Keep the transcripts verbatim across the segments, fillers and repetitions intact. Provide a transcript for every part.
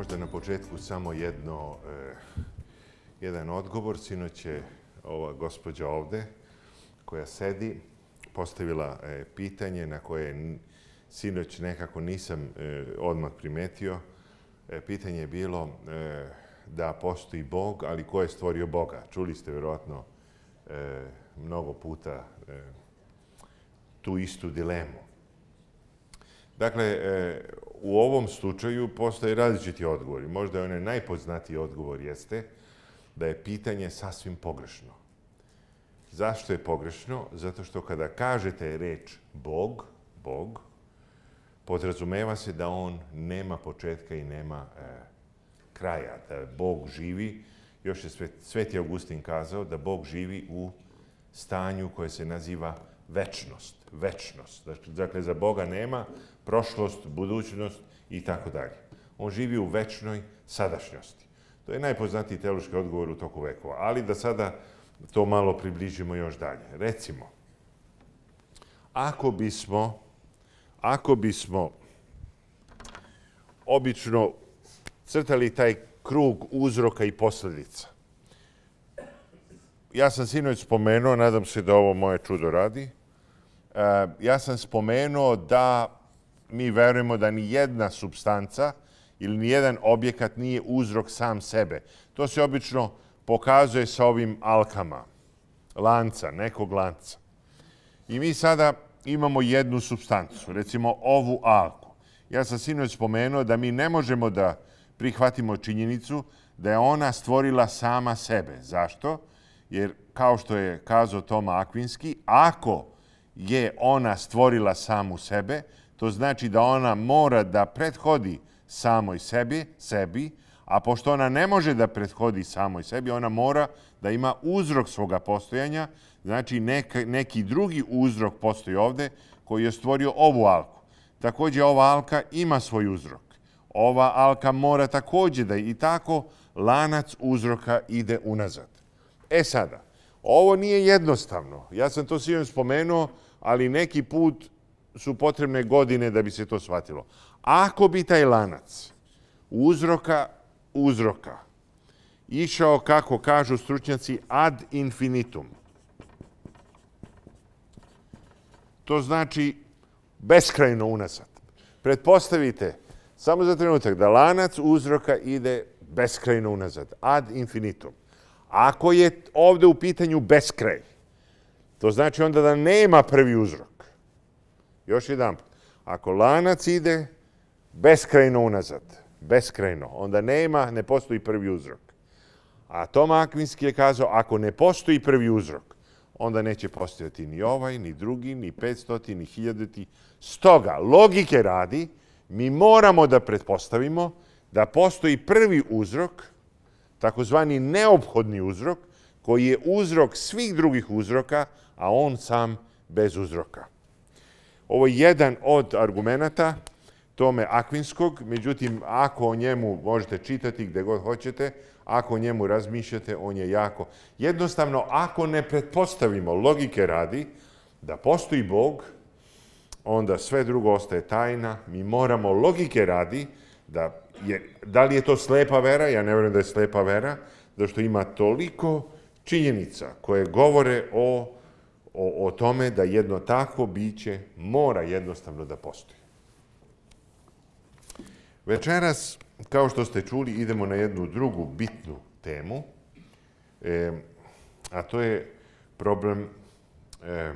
Možda na početku samo jedno, eh, jedan odgovor. Sinoć je ova gospođa ovde koja sedi postavila eh, pitanje na koje sinoć nekako nisam eh, odmah primetio. Eh, pitanje je bilo eh, da postoji Bog, ali ko je stvorio Boga? Čuli ste vjerojatno eh, mnogo puta eh, tu istu dilemu. Dakle, u ovom slučaju postoje različiti odgovori. Možda je onaj najpoznatiji odgovor jeste da je pitanje sasvim pogrešno. Zašto je pogrešno? Zato što kada kažete reč Bog, Bog, podrazumeva se da on nema početka i nema e, kraja, da Bog živi. Još je Sveti Augustin kazao da Bog živi u stanju koje se naziva večnost. Večnost. Dakle, za Boga nema prošlost, budućnost i tako dalje. On živi u večnoj sadašnjosti. To je najpoznatiji teološki odgovor u toku vekova. Ali da sada to malo približimo još dalje. Recimo, ako bismo, ako bismo obično crtali taj krug uzroka i posljedica. Ja sam sinoć spomenuo, nadam se da ovo moje čudo radi, ja sam spomenuo da mi verujemo da ni jedna supstanca ili ni jedan objekat nije uzrok sam sebe. To se obično pokazuje sa ovim alkama, lanca, nekog lanca. I mi sada imamo jednu supstancu, recimo ovu alku. Ja sam sinoć spomenuo da mi ne možemo da prihvatimo činjenicu da je ona stvorila sama sebe. Zašto? Jer, kao što je kazao Toma Akvinski, ako je ona stvorila samu sebe, to znači da ona mora da prethodi samoj sebi, sebi, a pošto ona ne može da prethodi samoj sebi, ona mora da ima uzrok svoga postojanja, znači neka, neki drugi uzrok postoji ovde koji je stvorio ovu alku. Također ova alka ima svoj uzrok. Ova alka mora također da i tako lanac uzroka ide unazad. E sada, ovo nije jednostavno. Ja sam to sinoć spomenuo, ali neki put su potrebne godine da bi se to shvatilo. Ako bi taj lanac uzroka, uzroka išao, kako kažu stručnjaci, ad infinitum, to znači beskrajno unazad. Pretpostavite, samo za trenutak, da lanac uzroka ide beskrajno unazad, ad infinitum. Ako je ovde u pitanju beskraj, to znači onda da nema prvi uzrok. Još jedan put. Ako lanac ide beskrajno unazad, beskrajno, onda nema, ne postoji prvi uzrok. A Toma Akvinski je kazao, ako ne postoji prvi uzrok, onda neće postojati ni ovaj, ni drugi, ni petstoti, ni hiljaditi. Stoga, logike radi, mi moramo da pretpostavimo da postoji prvi uzrok, takozvani neophodni uzrok, koji je uzrok svih drugih uzroka, a on sam bez uzroka. Ovo je jedan od argumenata Tome Akvinskog, međutim, ako o njemu možete čitati gde god hoćete, ako o njemu razmišljate, on je jako. Jednostavno, ako ne pretpostavimo logike radi da postoji Bog, onda sve drugo ostaje tajna. Mi moramo logike radi da je, da li je to slepa vera, ja ne vjerujem da je slepa vera, zato što ima toliko činjenica koje govore o, o, o tome da jedno takvo biće mora jednostavno da postoji. Večeras, kao što ste čuli, idemo na jednu drugu bitnu temu, e, a to je problem e,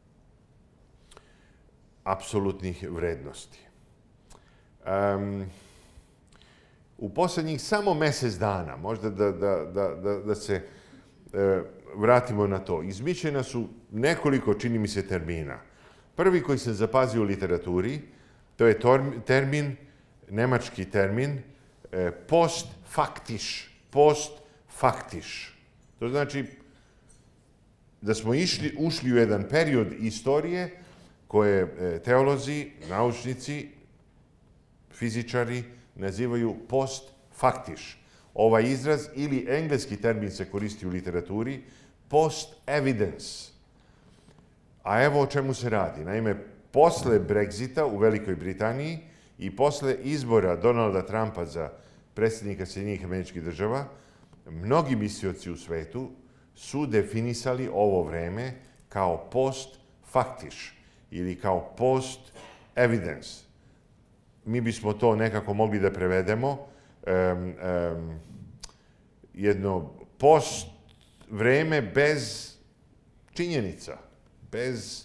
apsolutnih vrednosti. Um, u posljednjih samo mjesec dana, možda da, da, da, da, da se e, vratimo na to, izmišljena su nekoliko, čini mi se, termina. Prvi koji sam zapazio u literaturi, to je termin, nemački termin, e, postfaktiš, postfaktiš. To znači da smo išli, ušli u jedan period istorije koje e, teolozi, naučnici, fizičari nazivaju postfaktiš. Ovaj izraz ili engleski termin se koristi u literaturi, post-evidence. A evo o čemu se radi. Naime, posle Brexita u Velikoj Britaniji i posle izbora Donalda Trumpa za predsjednika Sjedinjenih Američkih Država, mnogi mislioci u svetu su definisali ovo vreme kao post-faktiš ili kao post-evidence. Mi bismo to nekako mogli da prevedemo um, um, jedno post vreme bez činjenica, bez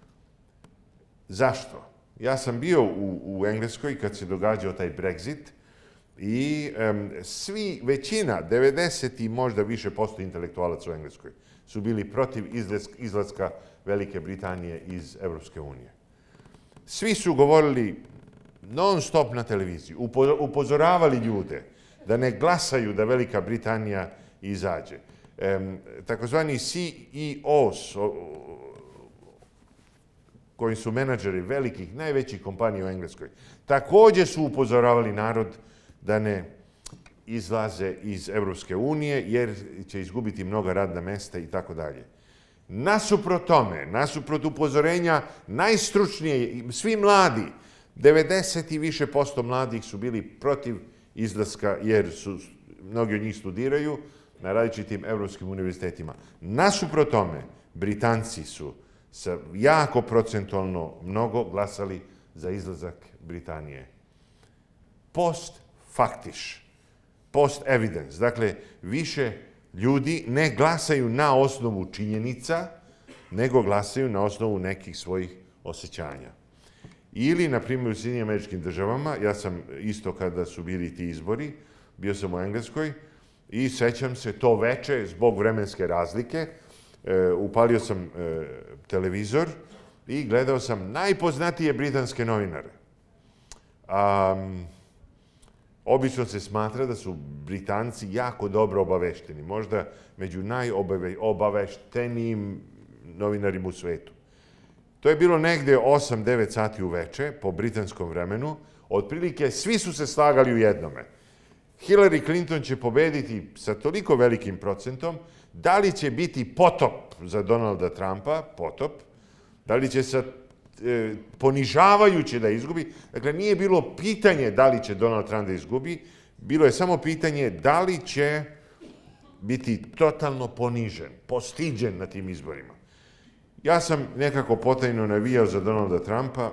zašto. Ja sam bio u, u Engleskoj kad se događao taj Brexit i um, svi, većina, devedeset i možda više posto intelektualaca u Engleskoj su bili protiv izlaska Velike Britanije iz Evropske unije. Svi su govorili non stop na televiziji, upozoravali ljude da ne glasaju da Velika Britanija izađe. Um, takozvani C E Os, koji su menadžeri velikih, najvećih kompanija u Engleskoj, također su upozoravali narod da ne izlaze iz Evropske unije jer će izgubiti mnoga radna mesta i tako dalje. Nasuprot tome, nasuprot upozorenja najstručnije, svi mladi, devedeset i više posto mladih su bili protiv izlaska jer su, mnogi od njih studiraju na različitim evropskim univerzitetima. Nasuprot tome, Britanci su sa jako procentualno mnogo glasali za izlazak Britanije. Post-faktiš, post-evidence. Dakle, više ljudi ne glasaju na osnovu činjenica, nego glasaju na osnovu nekih svojih osjećanja. Ili, na primjer, u Sjedinjenim Američkim Državama, ja sam isto kada su bili ti izbori, bio sam u Engleskoj i sećam se to veče zbog vremenske razlike, upalio sam televizor i gledao sam najpoznatije britanske novinare. Um, obično se smatra da su Britanci jako dobro obavešteni, možda među najobaveštenijim novinarima u svetu. To je bilo negde osam devet sati uveče po britanskom vremenu. Otprilike svi su se slagali u jednome. Hillary Clinton će pobediti sa toliko velikim procentom. Da li će biti potop za Donalda Trumpa, potop, da li će se e, ponižavajuće da izgubi. Dakle, nije bilo pitanje da li će Donald Trump da izgubi, bilo je samo pitanje da li će biti totalno ponižen, postiđen na tim izborima. Ja sam nekako potajno navijao za Donalda Trumpa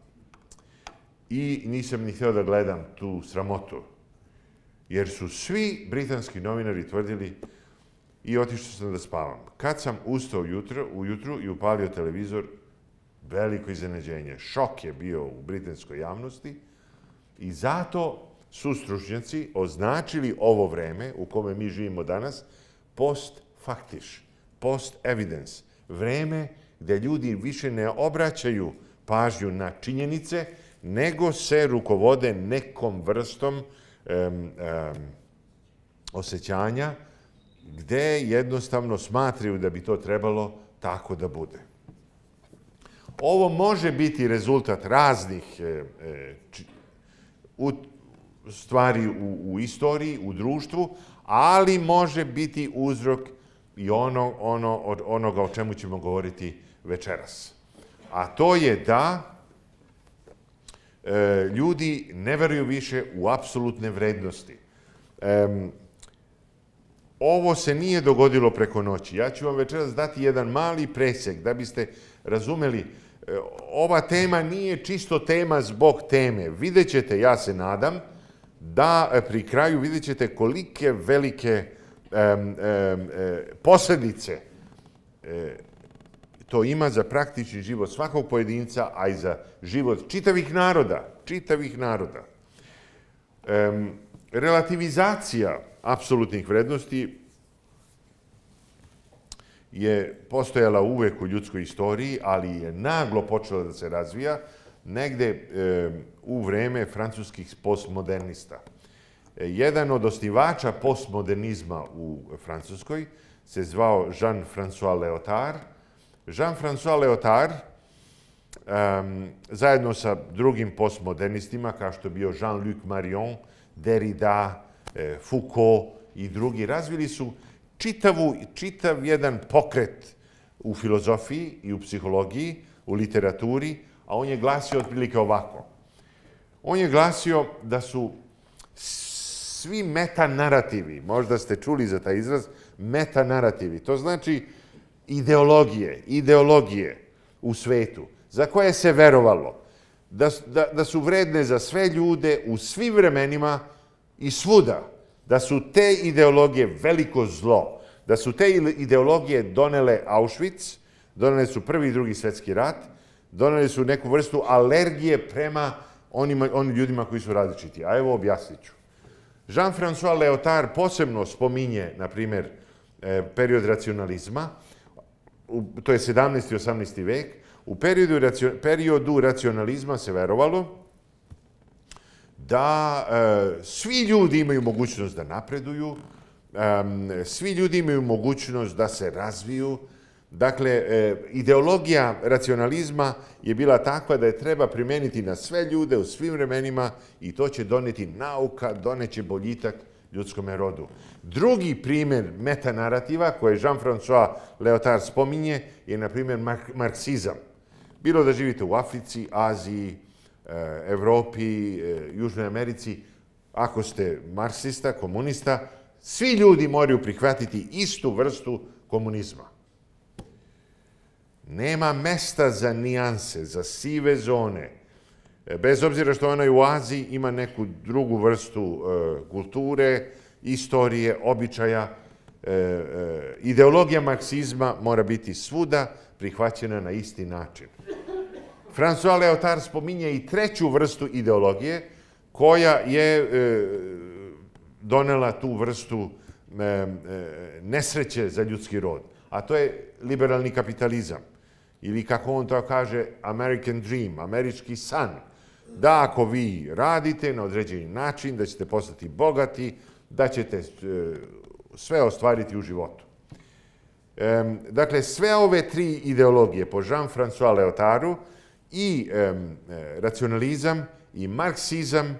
i nisam ni htio da gledam tu sramotu, jer su svi britanski novinari tvrdili i otišao sam da spavam. Kad sam ustao ujutru, ujutru i upalio televizor, veliko iznenađenje. Šok je bio u britanskoj javnosti i zato su stručnjaci označili ovo vreme u kome mi živimo danas post-faktiš, post-evidence. Vreme gde ljudi više ne obraćaju pažnju na činjenice, nego se rukovode nekom vrstom um, um, osjećanja gde jednostavno smatraju da bi to trebalo tako da bude. Ovo može biti rezultat raznih e, či, u, stvari u, u istoriji, u društvu, ali može biti uzrok i ono, ono, od onoga o čemu ćemo govoriti večeras. A to je da e, ljudi ne veruju više u apsolutne vrednosti. E, ovo se nije dogodilo preko noći. Ja ću vam večeras dati jedan mali presek da biste razumeli. E, ova tema nije čisto tema zbog teme. Vidjet ćete, ja se nadam, da pri kraju vidjet ćete kolike velike Um, um, um, posljedice e, to ima za praktični život svakog pojedinca, a i za život čitavih naroda, čitavih naroda. Um, relativizacija apsolutnih vrednosti je postojala uvek u ljudskoj istoriji, ali je naglo počela da se razvija negde um, u vreme francuskih postmodernista. Jedan od osnivača postmodernizma u Francuskoj se zvao Jean-François Lyotard. Jean-François Lyotard, um, zajedno sa drugim postmodernistima, kao što je bio Jean-Luc Marion, Derrida, eh, Foucault i drugi, razvili su čitavu, čitav jedan pokret u filozofiji i u psihologiji, u literaturi, a on je glasio otprilike ovako. On je glasio da su svi metanarativi, možda ste čuli za taj izraz, metanarativi, to znači ideologije, ideologije u svetu, za koje se verovalo da, da, da su vredne za sve ljude u svim vremenima i svuda, da su te ideologije veliko zlo, da su te ideologije donele Auschwitz, donele su Prvi i Drugi svjetski rat, doneli su neku vrstu alergije prema onima, onim ljudima koji su različiti. A evo objasnit ću. Jean-François Lyotard posebno spominje, na primjer, period racionalizma, to je sedamnaesti i osamnaesti vek. U periodu, periodu racionalizma se verovalo da e, svi ljudi imaju mogućnost da napreduju, e, svi ljudi imaju mogućnost da se razviju. Dakle, e, ideologija racionalizma je bila takva da je treba primijeniti na sve ljude u svim vremenima i to će doneti nauka, doneće boljitak ljudskom rodu. Drugi primjer metanarativa koje Jean-François Lyotard spominje je, na primjer, marksizam. Bilo da živite u Africi, Aziji, Evropi, Južnoj Americi, ako ste marksista, komunista, svi ljudi moraju prihvatiti istu vrstu komunizma. Nema mesta za nijanse, za sive zone. Bez obzira što ona u Aziji ima neku drugu vrstu kulture, istorije, običaja, ideologija marksizma mora biti svuda prihvaćena na isti način. François Lyotard spominje i treću vrstu ideologije koja je donela tu vrstu nesreće za ljudski rod, a to je liberalni kapitalizam. Ili kako on to kaže, American Dream, američki san. Da ako vi radite na određeni način, da ćete postati bogati, da ćete sve ostvariti u životu. Dakle, sve ove tri ideologije po Jean-François Lyotardu, i racionalizam, i marksizam,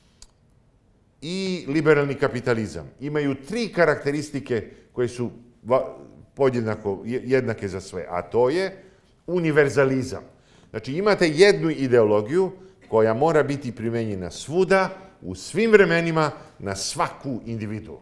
i liberalni kapitalizam imaju tri karakteristike koje su podjednako jednake za sve, a to je univerzalizam. Znači, imate jednu ideologiju koja mora biti primenjena svuda, u svim vremenima, na svaku individu.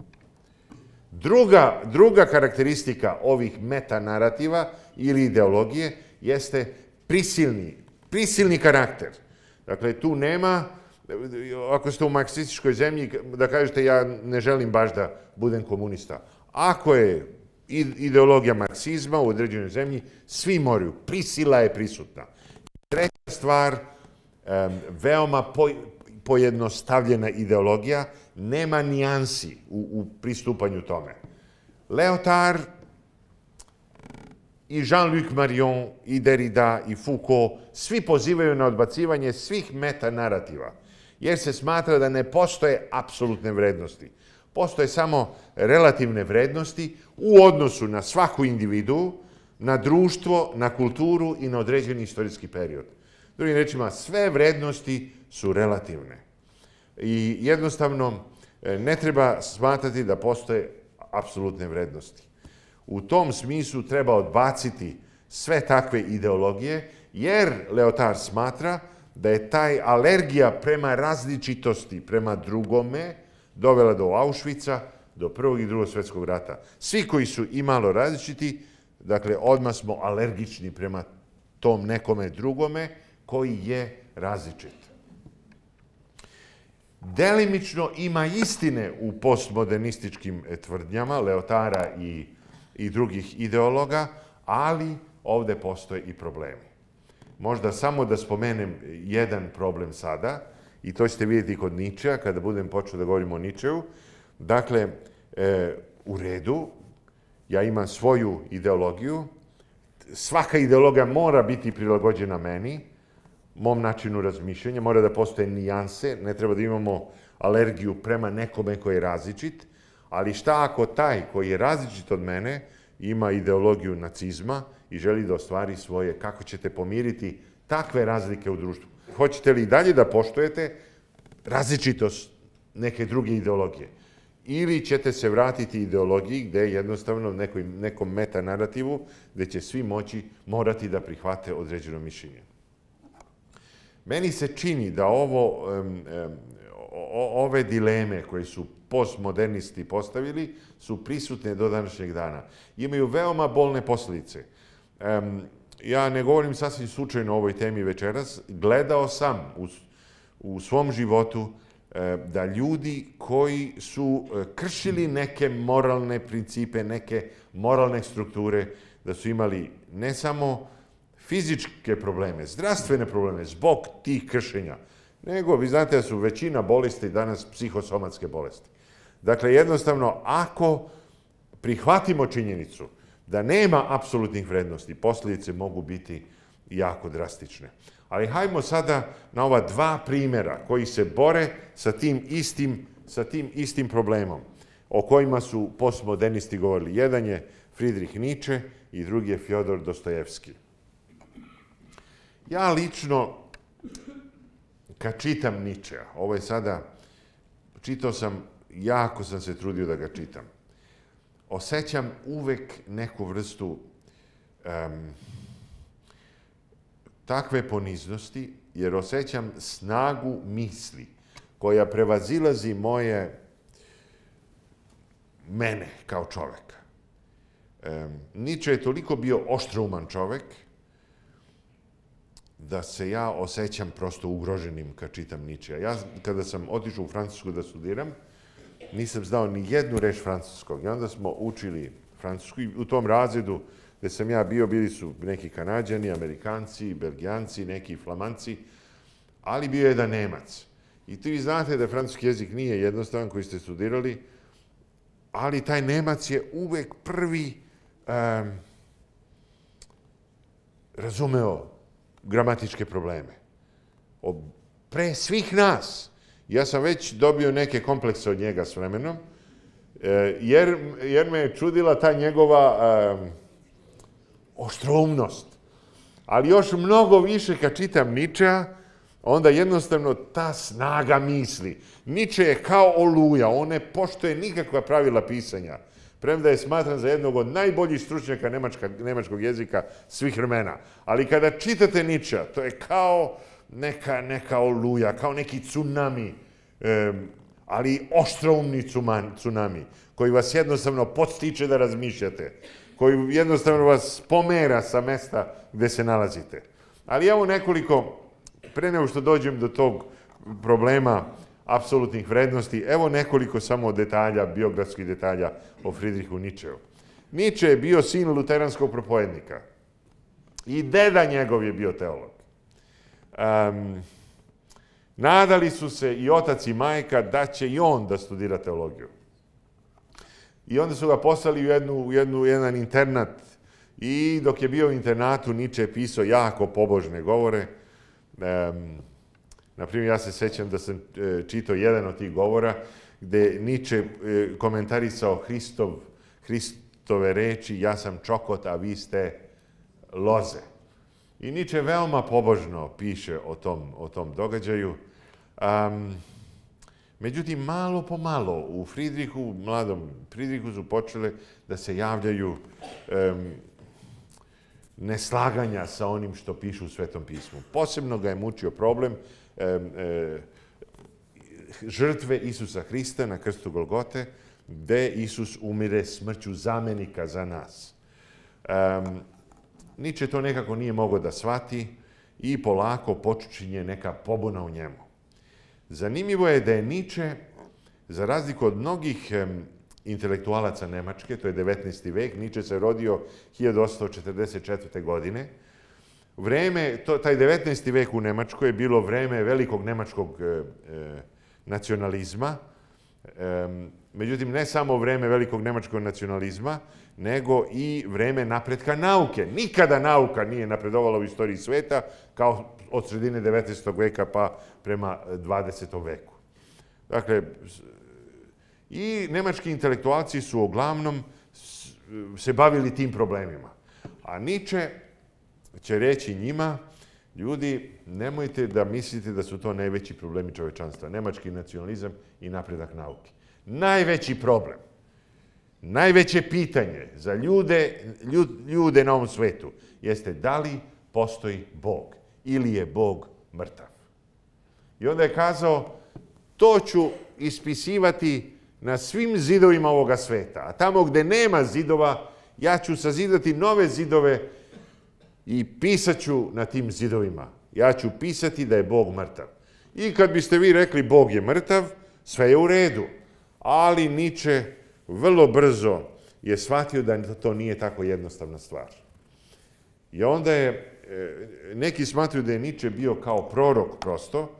Druga, druga karakteristika ovih metanarativa ili ideologije jeste prisilni, prisilni karakter. Dakle, tu nema, ako ste u marksističkoj zemlji, da kažete ja ne želim baš da budem komunista. Ako je ideologija marksizma u određenoj zemlji, svi moraju. Prisila je prisutna. Treća stvar, veoma pojednostavljena ideologija, nema nijansi u pristupanju tome. Lyotard i Jean-Luc Marion, i Derrida, i Foucault, svi pozivaju na odbacivanje svih metanarativa, jer se smatra da ne postoje apsolutne vrednosti. Postoje samo relativne vrednosti u odnosu na svaku individu, na društvo, na kulturu i na određeni istorijski period. Drugim rečima, sve vrednosti su relativne. I jednostavno ne treba smatrati da postoje apsolutne vrednosti. U tom smislu treba odbaciti sve takve ideologije, jer Lyotard smatra da je taj alergija prema različitosti, prema drugome, dovela do Auschwitza, do Prvog i Drugog svjetskog rata. Svi koji su imalo različiti, dakle, odmah smo alergični prema tom nekome drugome koji je različit. Delimično ima istine u postmodernističkim tvrdnjama Lyotarda i, i drugih ideologa, ali ovde postoje i problemi. Možda samo da spomenem jedan problem sada, i to ćete vidjeti kod Nietzschea, kada budem počeo da govorimo o Nietzscheu. Dakle, e, u redu, ja imam svoju ideologiju, svaka ideologija mora biti prilagođena meni, mom načinu razmišljanja, mora da postoje nijanse, ne treba da imamo alergiju prema nekome koji je različit, ali šta ako taj koji je različit od mene ima ideologiju nacizma i želi da ostvari svoje, kako ćete pomiriti takve razlike u društvu? Hoćete li i dalje da poštujete različitost neke druge ideologije? Ili ćete se vratiti ideologiji gde jednostavno nekoj, nekom metanarativu gde će svi moći morati da prihvate određeno mišljenje. Meni se čini da ovo, ove dileme koje su postmodernisti postavili su prisutne do današnjeg dana. Imaju veoma bolne posljedice. Ja ne govorim sasvim slučajno o ovoj temi večeras. Gledao sam u svom životu da ljudi koji su kršili neke moralne principe, neke moralne strukture, da su imali ne samo fizičke probleme, zdravstvene probleme zbog tih kršenja, nego vi znate da su većina bolesti danas psihosomatske bolesti. Dakle, jednostavno, ako prihvatimo činjenicu da nema apsolutnih vrednosti, posljedice mogu biti jako drastične. Ali hajmo sada na ova dva primjera koji se bore sa tim istim, sa tim istim problemom o kojima su postmodernisti govorili. Jedan je Friedrich Nietzsche i drugi je Fjodor Dostojevski. Ja lično, kad čitam Nietzschea, ovo je sada, čitao sam, jako sam se trudio da ga čitam, osjećam uvek neku vrstu um, takve poniznosti, jer osjećam snagu misli koja prevazilazi moje mene kao čoveka. Um, Nietzsche je toliko bio oštrouman čovek da se ja osjećam prosto ugroženim kad čitam Nietzschea. Ja, kada sam otišao u Francusku da studiram, nisam znao ni jednu reč francuskog. I onda smo učili francusku i u tom razredu gde sam ja bio, bili su neki Kanađani, Amerikanci, Belgijanci, neki Flamanci, ali bio je jedan Nemac. I vi znate da francuski jezik nije jednostavan koji ste studirali, ali taj Nemac je uvek prvi um, razumeo gramatičke probleme. Pre svih nas. Ja sam već dobio neke komplekse od njega s vremenom, jer, jer me je čudila ta njegova um, oštroumnost. Ali još mnogo više kad čitam Nietzschea, onda jednostavno ta snaga misli. Nietzsche je kao oluja, on ne poštuje nikakva pravila pisanja. Premda je smatran za jednog od najboljih stručnjaka nemačka, nemačkog jezika svih vremena. Ali kada čitate Nietzschea, to je kao neka, neka oluja, kao neki tsunami, um, ali oštroumni tsunami, koji vas jednostavno podstiče da razmišljate, koji jednostavno vas pomera sa mesta gde se nalazite. Ali evo nekoliko, pre nego što dođem do tog problema apsolutnih vrednosti, evo nekoliko samo detalja, biografskih detalja o Friedrichu Nietzscheu. Nietzsche je bio sin luteranskog propovednika i deda njegov je bio teolog. Um, nadali su se i otac i majka da će i on da studira teologiju. I onda su ga poslali u, jednu, u jednu, jedan internat i dok je bio u internatu Nietzsche je pisao jako pobožne govore. Um, Naprimjer, ja se sećam da sam čitao jedan od tih govora gde Nietzsche komentarisao Hristov, Hristove reči, ja sam čokot, a vi ste loze. I Nietzsche veoma pobožno piše o tom, o tom događaju. Um, međutim, malo po malo u Friedrichu, mladom Friedrichu su počele da se javljaju um, neslaganja sa onim što pišu u Svetom pismu. Posebno ga je mučio problem e, e, žrtve Isusa Hrista na krstu Golgote, gde Isus umire smrću zamenika za nas. Um, Nietzsche to nekako nije mogao da shvati i polako počinje neka pobuna u njemu. Zanimljivo je da je Nietzsche, za razliku od mnogih um, intelektualaca Nemačke, to je devetnaesti vek, Nietzsche se rodio hiljadu osamsto četrdeset četvrte. godine. Vreme, to, taj devetnaesti vek u Nemačkoj je bilo vreme velikog nemačkog e, e, nacionalizma. E, međutim, ne samo vreme velikog nemačkog nacionalizma, nego i vreme napretka nauke. Nikada nauka nije napredovala u istoriji sveta kao od sredine devetnaestog veka pa prema dvadesetom veku. Dakle, i nemački intelektualci su uglavnom se bavili tim problemima. A Nietzsche će reći njima, ljudi, nemojte da mislite da su to najveći problemi čovečanstva. Nemački nacionalizam i napredak nauke. Najveći problem, najveće pitanje za ljude, ljude na ovom svetu jeste da li postoji Bog ili je Bog mrtav. I onda je kazao, to ću ispisivati na svim zidovima ovoga sveta. A tamo gde nema zidova, ja ću sazidati nove zidove i pisat ću na tim zidovima. Ja ću pisati da je Bog mrtav. I kad biste vi rekli Bog je mrtav, sve je u redu. Ali Niče vrlo brzo je shvatio da to nije tako jednostavna stvar. I onda je, neki smatruju da je Niče bio kao prorok prosto,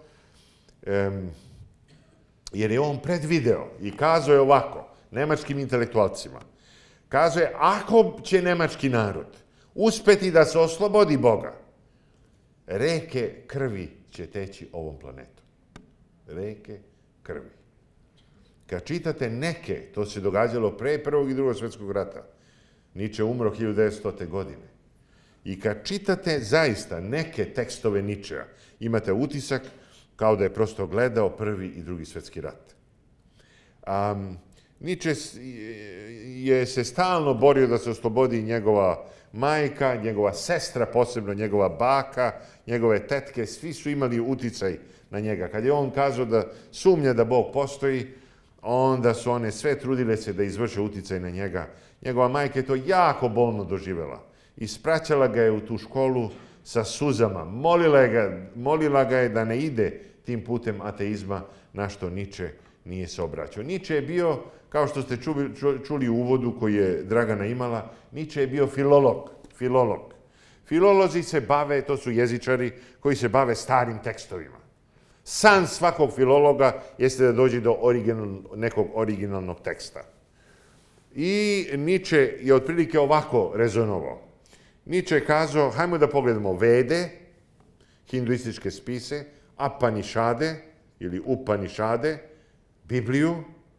jer je on predvideo i kazao je ovako, nemačkim intelektualcima. Kazao je, ako će nemački narod uspeti da se oslobodi Boga, reke krvi će teći ovom planetom. Reke krvi. Kad čitate neke, to se događalo pre Prvog i Drugog svjetskog rata, Niče umro hiljadu devetstote. godine. I kad čitate zaista neke tekstove Ničea, imate utisak kao da je prosto gledao Prvi i Drugi svjetski rat. Um, Niče je se stalno borio da se oslobodi njegova majka, njegova sestra, posebno njegova baka, njegove tetke, svi su imali uticaj na njega. Kad je on kazao da sumnja da Bog postoji, onda su one sve trudile se da izvrše uticaj na njega. Njegova majka je to jako bolno doživela. Ispraćala ga je u tu školu sa suzama. Molila ga, molila ga je da ne ide tim putem ateizma, na što Niče nije se obraćao. Niče je bio, kao što ste čuli, čuli u uvodu koji je Dragana imala, Niče je bio filolog. Filolog. Filolozi se bave, to su jezičari koji se bave starim tekstovima. San svakog filologa jeste da dođe do original, nekog originalnog teksta. I Niče je otprilike ovako rezonovao. Niče je kazao, hajmo da pogledamo Vede, hinduističke spise, Apanišade ili Upanišade, Bibliju.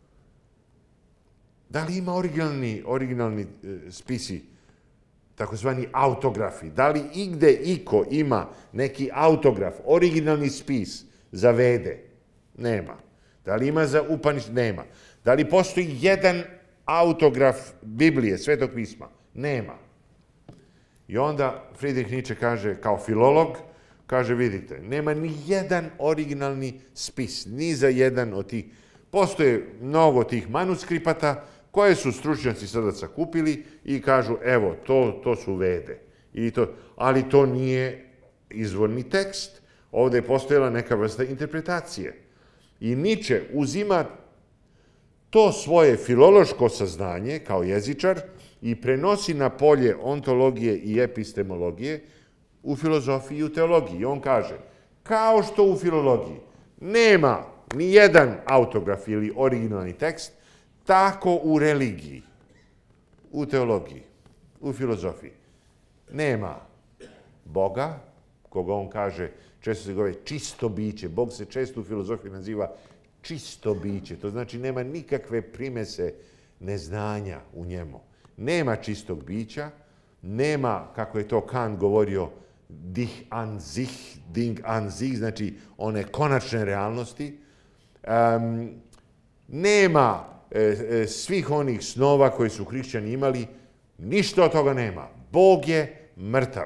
Da li ima originalni, originalni spisi, takozvani autografi? Da li igde iko ima neki autograf, originalni spis za Vede? Nema. Da li ima za Upanišade? Nema. Da li postoji jedan autograf Biblije, Svetog pisma? Nema. I onda Friedrich Nietzsche kaže, kao filolog, kaže, vidite, nema ni jedan originalni spis, ni za jedan od tih. Postoje mnogo tih manuskripata koje su stručnjaci sada sakupili i kažu, evo, to, to su Vede. I to, ali to nije izvorni tekst. Ovde je postojala neka vrsta interpretacije. I Nietzsche uzima to svoje filološko saznanje kao jezičar i prenosi na polje ontologije i epistemologije u filozofiji i u teologiji. I on kaže, kao što u filologiji nema ni jedan autograf ili originalni tekst, tako u religiji, u teologiji, u filozofiji. Nema Boga, koga on kaže, često se govori čisto biće. Bog se često u filozofiji naziva čisto biće. To znači nema nikakve primese neznanja u njemu. Nema čistog bića, nema, kako je to Kant govorio, dich an sich, ding an sich, znači one konačne realnosti. Um, nema e, e, svih onih snova koji su hrišćani imali, ništa od toga nema. Bog je mrtav.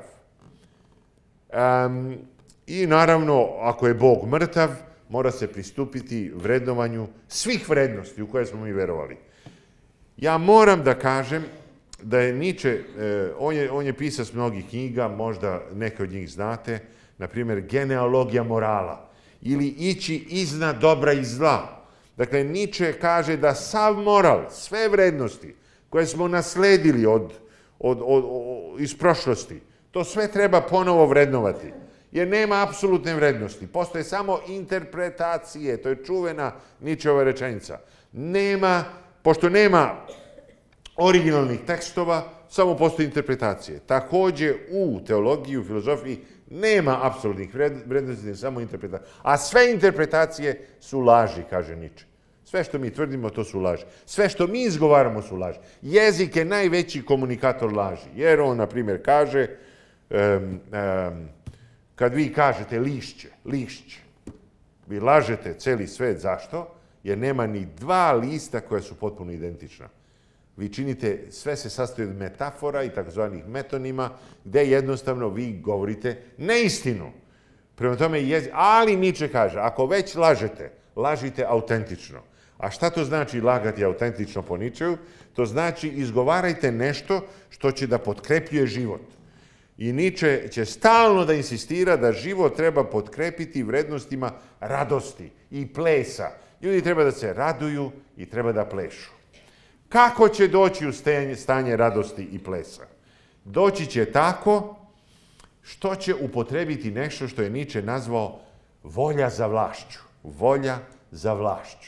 Um, I naravno, ako je Bog mrtav, mora se pristupiti vrednovanju svih vrednosti u koje smo mi verovali. Ja moram da kažem da je Nietzsche, on je, on je pisac mnogih knjiga, možda neke od njih znate, na primjer Genealogija morala, ili Ići iznad dobra i zla. Dakle, Nietzsche kaže da sav moral, sve vrednosti koje smo nasledili od, od, od, od, iz prošlosti, to sve treba ponovo vrednovati. Jer nema apsolutne vrednosti. Postoje samo interpretacije. To je čuvena Nietzscheova rečenica. Nema, pošto nema originalnih tekstova, samo postoje interpretacije. Također u teologiji, u filozofiji, nema apsolutnih vrednosti, ne samo interpretacije. A sve interpretacije su laži, kaže Nietzsche. Sve što mi tvrdimo, to su laži. Sve što mi izgovaramo su laži. Jezik je najveći komunikator laži. Jer on, na primjer, kaže... Um, um, Kad vi kažete lišće, lišće, vi lažete celi svet. Zašto? Jer nema ni dva lista koja su potpuno identična. Vi činite, sve se sastoji od metafora i takozvanih metonima, gde jednostavno vi govorite neistinu. Prema tome, ali Nietzsche kaže, ako već lažete, lažite autentično. A šta to znači lagati autentično po Ničeu? To znači izgovarajte nešto što će da potkrepljuje život. I Niče će stalno da insistira da život treba potkrepiti vrednostima radosti i plesa. Ljudi treba da se raduju i treba da plešu. Kako će doći u stanje radosti i plesa? Doći će tako što će upotrebiti nešto što je Niče nazvao volja za vlašću. Volja za vlašću.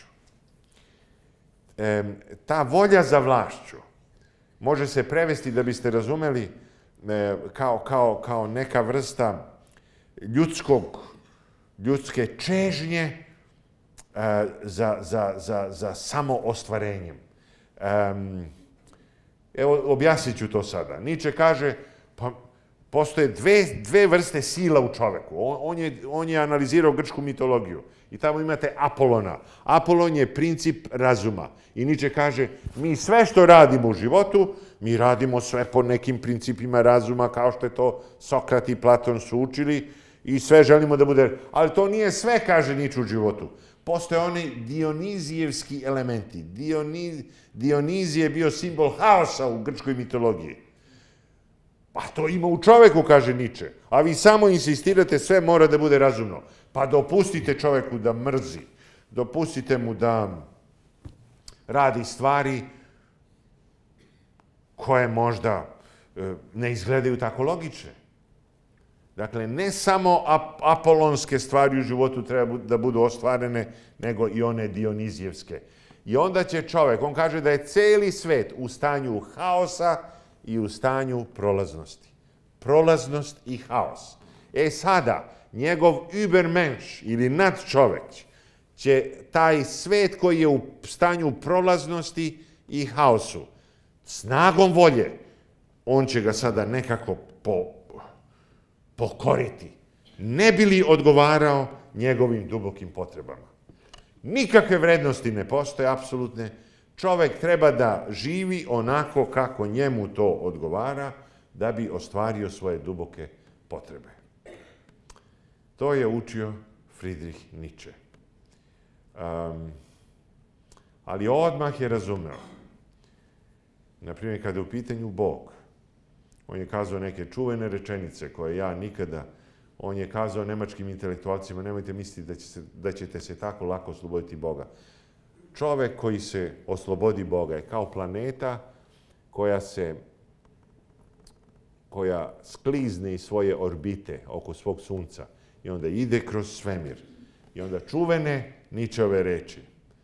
E, ta volja za vlašću može se prevesti, da biste razumeli, e, kao, kao, kao neka vrsta ljudskog, ljudske čežnje e, za, za, za, za samoostvarenjem. E, evo, objasnit ću to sada. Niče kaže, pa postoje dve, dve vrste sila u čoveku. On, on, je, on je analizirao grčku mitologiju. I tamo imate Apolona. Apolon je princip razuma. I Niče kaže, mi sve što radimo u životu, mi radimo sve po nekim principima razuma, kao što je to Sokrat i Platon su učili, i sve želimo da bude... Ali to nije sve, kaže Niče, u životu. Postoje oni dionizijevski elementi. Dioniz, Dionizije je bio simbol haosa u grčkoj mitologiji. Pa to ima u čoveku, kaže Niče. A vi samo insistirate, sve mora da bude razumno. Pa dopustite čoveku da mrzi. Dopustite mu da radi stvari koje možda ne izgledaju tako logične. Dakle, ne samo apolonske stvari u životu treba da budu ostvarene, nego i one dionizijevske. I onda će čovek, on kaže da je celi svet u stanju haosa i u stanju prolaznosti. Prolaznost i haos. E sada, njegov übermensch ili nadčovek će taj svet koji je u stanju prolaznosti i haosu, snagom volje, on će ga sada nekako po, pokoriti. Ne bi li odgovarao njegovim dubokim potrebama. Nikakve vrednosti ne postoje, apsolutne. Čovek treba da živi onako kako njemu to odgovara, da bi ostvario svoje duboke potrebe. To je učio Friedrich Nietzsche. Um, ali odmah je razumeo. Naprimjer, kada je u pitanju Bog, on je kazao neke čuvene rečenice koje ja nikada, on je kazao nemačkim intelektualcima, nemojte misliti da, će se, da ćete se tako lako osloboditi Boga. Čovek koji se oslobodi Boga je kao planeta koja se, koja sklizne iz svoje orbite oko svog sunca i onda ide kroz svemir. I onda čuvene Ničeove reči.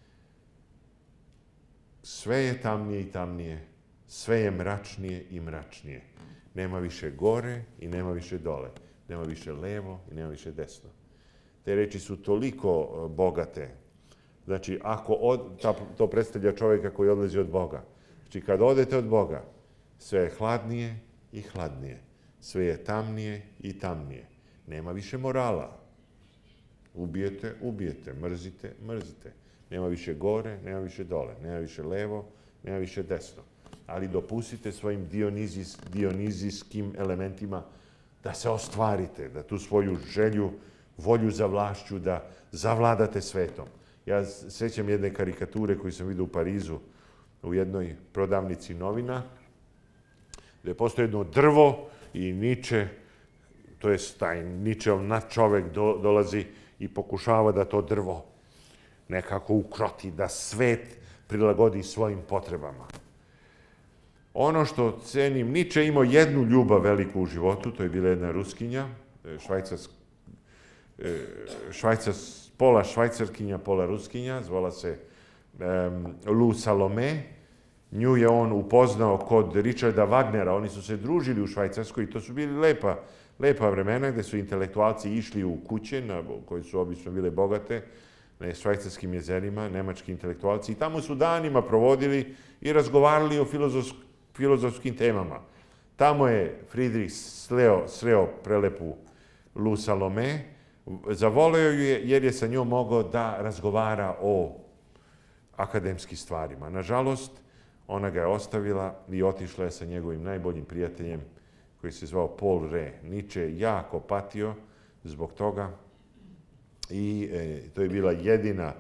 Sve je tamnije i tamnije, sve je mračnije i mračnije. Nema više gore i nema više dole. Nema više levo i nema više desno. Te reči su toliko bogate. Znači, ako od, ta, to predstavlja čovjeka koji odlazi od Boga. Znači, kad odete od Boga, sve je hladnije i hladnije. Sve je tamnije i tamnije. Nema više morala. Ubijete, ubijete. Mrzite, mrzite. Nema više gore, nema više dole. Nema više levo, nema više desno. Ali dopustite svojim dionizis, dionizijskim elementima da se ostvarite, da tu svoju želju, volju za vlašću, da zavladate svetom. Ja sećam jedne karikature koju sam vidio u Parizu u jednoj prodavnici novina, gde postoji jedno drvo i Niče, to je taj Ničeov nadčovek do, dolazi i pokušava da to drvo nekako ukroti, da svet prilagodi svojim potrebama. Ono što cenim, Niče imao jednu ljubav veliku u životu, to je bila jedna Ruskinja, švajcarska, švajcars, pola švajcarkinja, pola Ruskinja, zvala se um, Lou Salome. Nju je on upoznao kod Richarda Wagnera, oni su se družili u Švajcarskoj i to su bili lepa, lepa vremena gde su intelektualci išli u kuće, na, koje su obično bile bogate, na švajcarskim jezerima, nemački intelektualci, i tamo su danima provodili i razgovarali o filozofskom filozofskim temama. Tamo je Friedrich sreo, sreo prelepu Lou Salome, zavoleo ju je jer je sa njom mogao da razgovara o akademskim stvarima. Nažalost, ona ga je ostavila i otišla je sa njegovim najboljim prijateljem koji se zvao Paul Re. Niče je jako patio zbog toga i e, to je bila jedina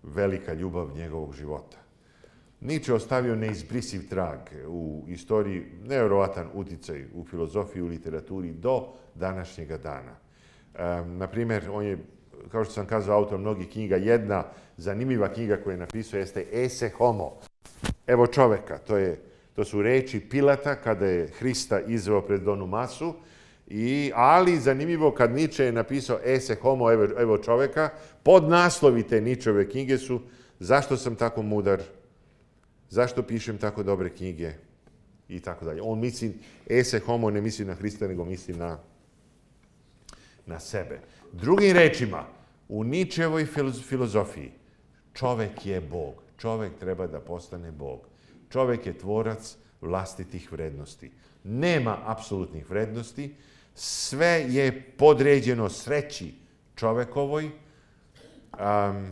velika ljubav njegovog života. Nietzsche ostavio neizbrisiv trag u istoriji, nevjerovatan uticaj u filozofiji, u literaturi do današnjega dana. Naprimjer, on je, kao što sam kazao, autor mnogih knjiga. Jedna zanimljiva knjiga koju je napisao jeste Esse homo. Evo čoveka. To, je, to su reči Pilata kada je Hrista izveo pred onu masu. I, ali zanimljivo, kad Nietzsche je napisao Esse homo, evo, evo čoveka, podnaslovi te Nietzscheove knjige su Zašto sam tako mudar, zašto pišem tako dobre knjige i tako dalje. On misli, Esse homo ne misli na Hrista, nego misli na, na sebe. Drugim rečima, u Nietzscheovoj filozofiji čovek je Bog. Čovek treba da postane Bog. Čovek je tvorac vlastitih vrednosti. Nema apsolutnih vrednosti. Sve je podređeno sreći čovekovoj. Um,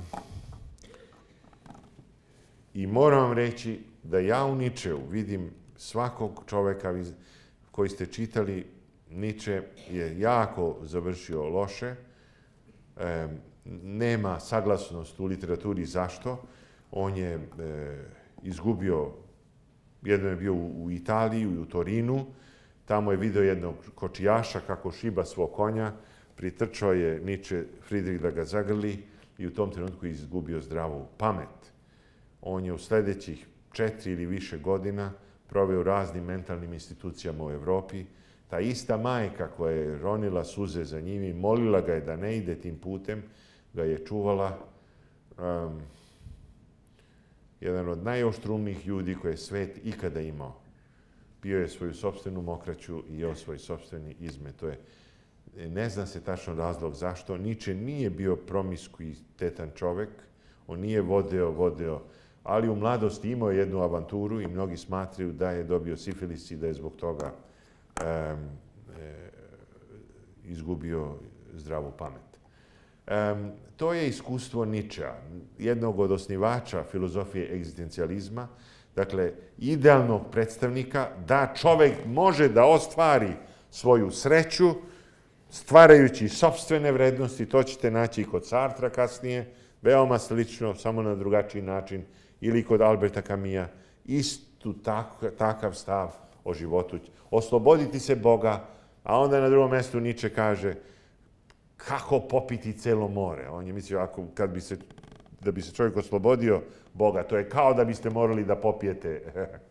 I moram vam reći da ja u Nietzscheu vidim svakog čoveka koji ste čitali. Nietzsche je jako završio loše. E, nema saglasnost u literaturi zašto. On je e, izgubio, jedno je bio u, u Italiji, u Torinu. Tamo je video jednog kočijaša kako šiba svog konja. Pritrčao je Nietzsche, Friedrich da ga zagrli i u tom trenutku je izgubio zdravu pamet. On je u sljedećih četiri ili više godina proveo u raznim mentalnim institucijama u Evropi. Ta ista majka koja je ronila suze za njim i molila ga je da ne ide tim putem, ga je čuvala. Um, jedan od najoštrumnijih ljudi koje je svet ikada imao. Pio je svoju sopstvenu mokraću i jeo svoj sopstveni izmet. To je, ne zna se tačno razlog zašto. Nietzsche nije bio promiskuitetan čovek. On nije vodeo, vodeo, ali u mladosti imao jednu avanturu i mnogi smatraju da je dobio sifilis i da je zbog toga um, e, izgubio zdravu pamet. Um, to je iskustvo Nietzschea, jednog od osnivača filozofije egzistencijalizma, dakle, idealnog predstavnika da čovek može da ostvari svoju sreću stvarajući sopstvene vrednosti. To ćete naći i kod Sartra kasnije, veoma slično, samo na drugačiji način, ili kod Alberta Camusa, istu takav stav o životu. Osloboditi se Boga, a onda na drugom mjestu Nietzsche kaže kako popiti celo more. On je mislio, ako, kad bi se, da bi se čovjek oslobodio Boga, to je kao da biste morali da popijete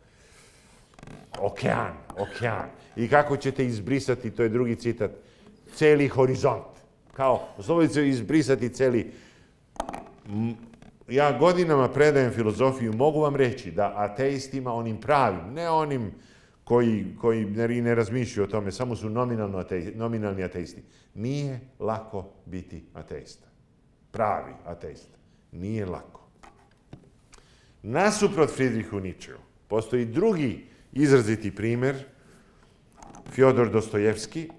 okean, okean. I kako ćete izbrisati, to je drugi citat, celi horizont. Kao, osloboditi se izbrisati celi. Ja godinama predajem filozofiju, mogu vam reći da ateistima, onim pravim, ne onim koji, koji ne, ne razmišljaju o tome, samo su nominalno ateisti, nominalni ateisti, nije lako biti ateista. Pravi ateista. Nije lako. Nasuprot Friedrichu Nietzscheu postoji drugi izraziti primjer, Fjodor Dostojevski,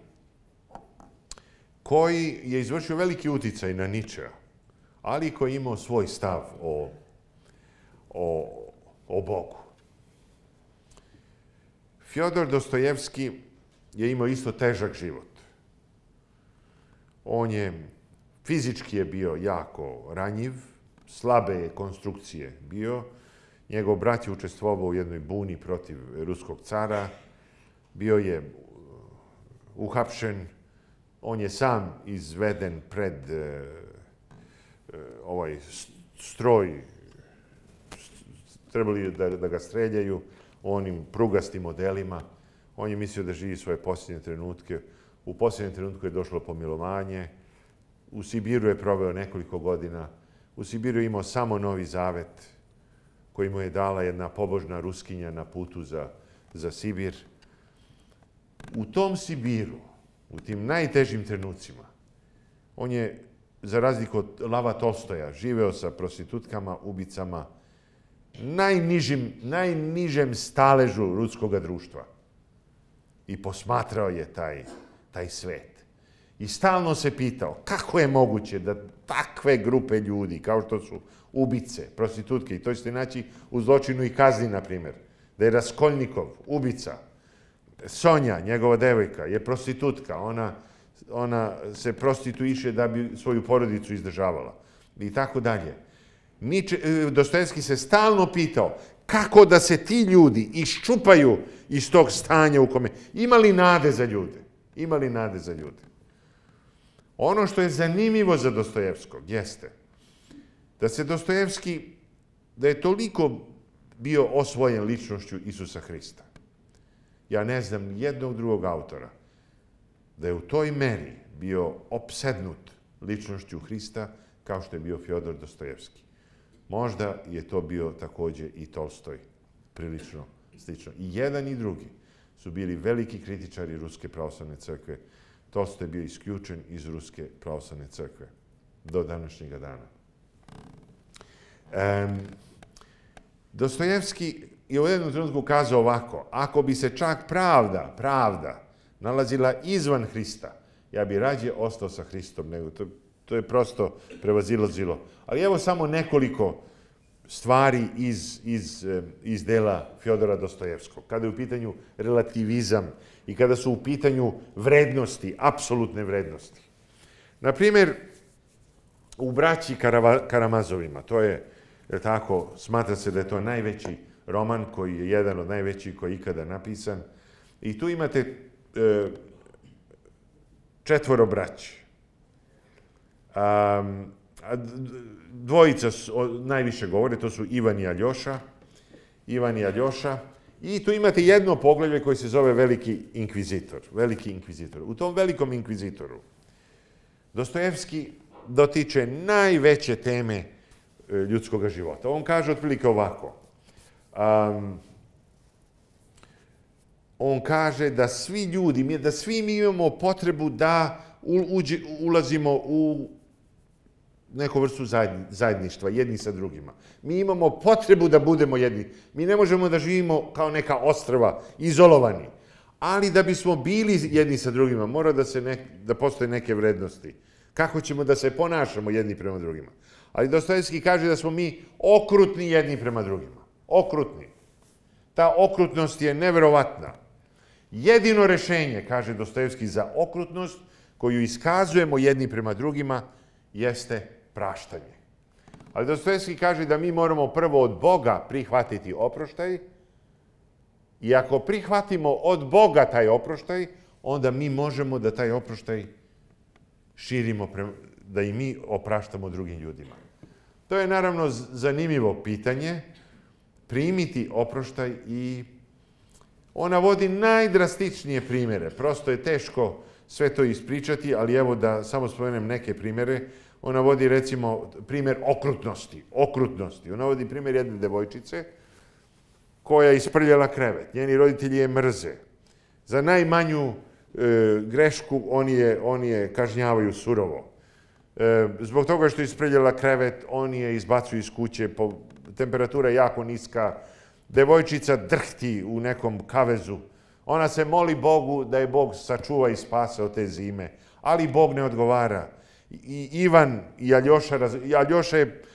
koji je izvršio veliki uticaj na Nietzschea, ali koji je imao svoj stav o, o, o Bogu. Fjodor Dostojevski je imao isto težak život. On je, fizički je bio jako ranjiv, slabe je konstrukcije bio. Njegov brat je učestvovao u jednoj buni protiv ruskog cara. Bio je uhapšen. On je sam izveden pred ovaj stroj, trebali da, da ga streljaju onim prugastim modelima. On je mislio da živi svoje posljednje trenutke. U posljednjem trenutku je došlo pomilovanje. U Sibiru je proveo nekoliko godina. U Sibiru je imao samo Novi Zavet, koji mu je dala jedna pobožna Ruskinja na putu za, za Sibir. U tom Sibiru, u tim najtežim trenucima, on je, za razliku od Lava Tolstoja, živeo sa prostitutkama, ubicama, najnižim, najnižem staležu ruskog društva. I posmatrao je taj, taj svet. I stalno se pitao kako je moguće da takve grupe ljudi, kao što su ubice, prostitutke, i to ćete naći u Zločinu i kazni, na primjer, da je Raskolnikov, ubica, Sonja, njegova devojka, je prostitutka, ona, ona se prostituiše da bi svoju porodicu izdržavala i tako dalje. Dostojevski se stalno pitao kako da se ti ljudi iščupaju iz tog stanja u kome... Ima li nade za ljude? Ima li nade za ljude? Ono što je zanimljivo za Dostojevskog jeste da se Dostojevski, da je toliko bio osvojen ličnošću Isusa Hrista. Ja ne znam jednog drugog autora da je u toj meri bio opsednut ličnošću Hrista kao što je bio Fjodor Dostojevski. Možda je to bio takođe i Tolstoj, prilično slično. I jedan i drugi su bili veliki kritičari Ruske pravoslavne crkve. Tolstoj je bio isključen iz Ruske pravoslavne crkve do današnjega dana. Um, Dostojevski je u jednom trenutku kazao ovako: ako bi se čak pravda, pravda nalazila izvan Hrista, ja bi rađe ostao sa Hristom, nego to, to je prosto prevazilazilo. Ali evo samo nekoliko stvari iz, iz, iz dela Fjodora Dostojevskog. Kada je u pitanju relativizam i kada su u pitanju vrednosti, apsolutne vrednosti. Naprimjer, u Braći Karamazovima, to je, jer tako, smatra se da je to najveći roman koji je jedan od najvećih koji je ikada napisan. I tu imate e, četvoro braći. Um, dvojica najviše govore, to su Ivan i Aljoša. Ivan i Aljoša. I tu imate jedno poglavlje koje se zove Veliki inkvizitor. Veliki inkvizitor. U tom Velikom inkvizitoru Dostojevski dotiče najveće teme ljudskog života. On kaže otprilike ovako. Um, on kaže da svi ljudi, da svi mi imamo potrebu da uđe, ulazimo u neku vrstu zajedništva, jedni sa drugima. Mi imamo potrebu da budemo jedni. Mi ne možemo da živimo kao neka ostrva, izolovani. Ali da bismo bili jedni sa drugima, mora da, se ne, da postoje neke vrednosti. Kako ćemo da se ponašamo jedni prema drugima. Ali Dostojevski kaže da smo mi okrutni jedni prema drugima. Okrutni. Ta okrutnost je neverovatna. Jedino rešenje, kaže Dostojevski, za okrutnost koju iskazujemo jedni prema drugima jeste praštanje. Ali Dostojevski kaže da mi moramo prvo od Boga prihvatiti oproštaj i ako prihvatimo od Boga taj oproštaj, onda mi možemo da taj oproštaj širimo, da i mi opraštamo drugim ljudima. To je naravno zanimljivo pitanje, primiti oproštaj, i ona vodi najdrastičnije primjere. Prosto je teško sve to ispričati, ali evo da samo spomenem neke primjere. Ona vodi recimo primjer okrutnosti. Okrutnosti. Ona vodi primjer jedne devojčice koja je isprljala krevet. Njeni roditelji je mrze. Za najmanju e, grešku oni je, oni je kažnjavaju surovo. E, zbog toga što je isprljala krevet, oni je izbacuju iz kuće, po, temperatura je jako niska, devojčica drhti u nekom kavezu. Ona se moli Bogu da je Bog sačuva i spase od te zime, ali Bog ne odgovara. I Ivan i Aljoša, Aljoša je e,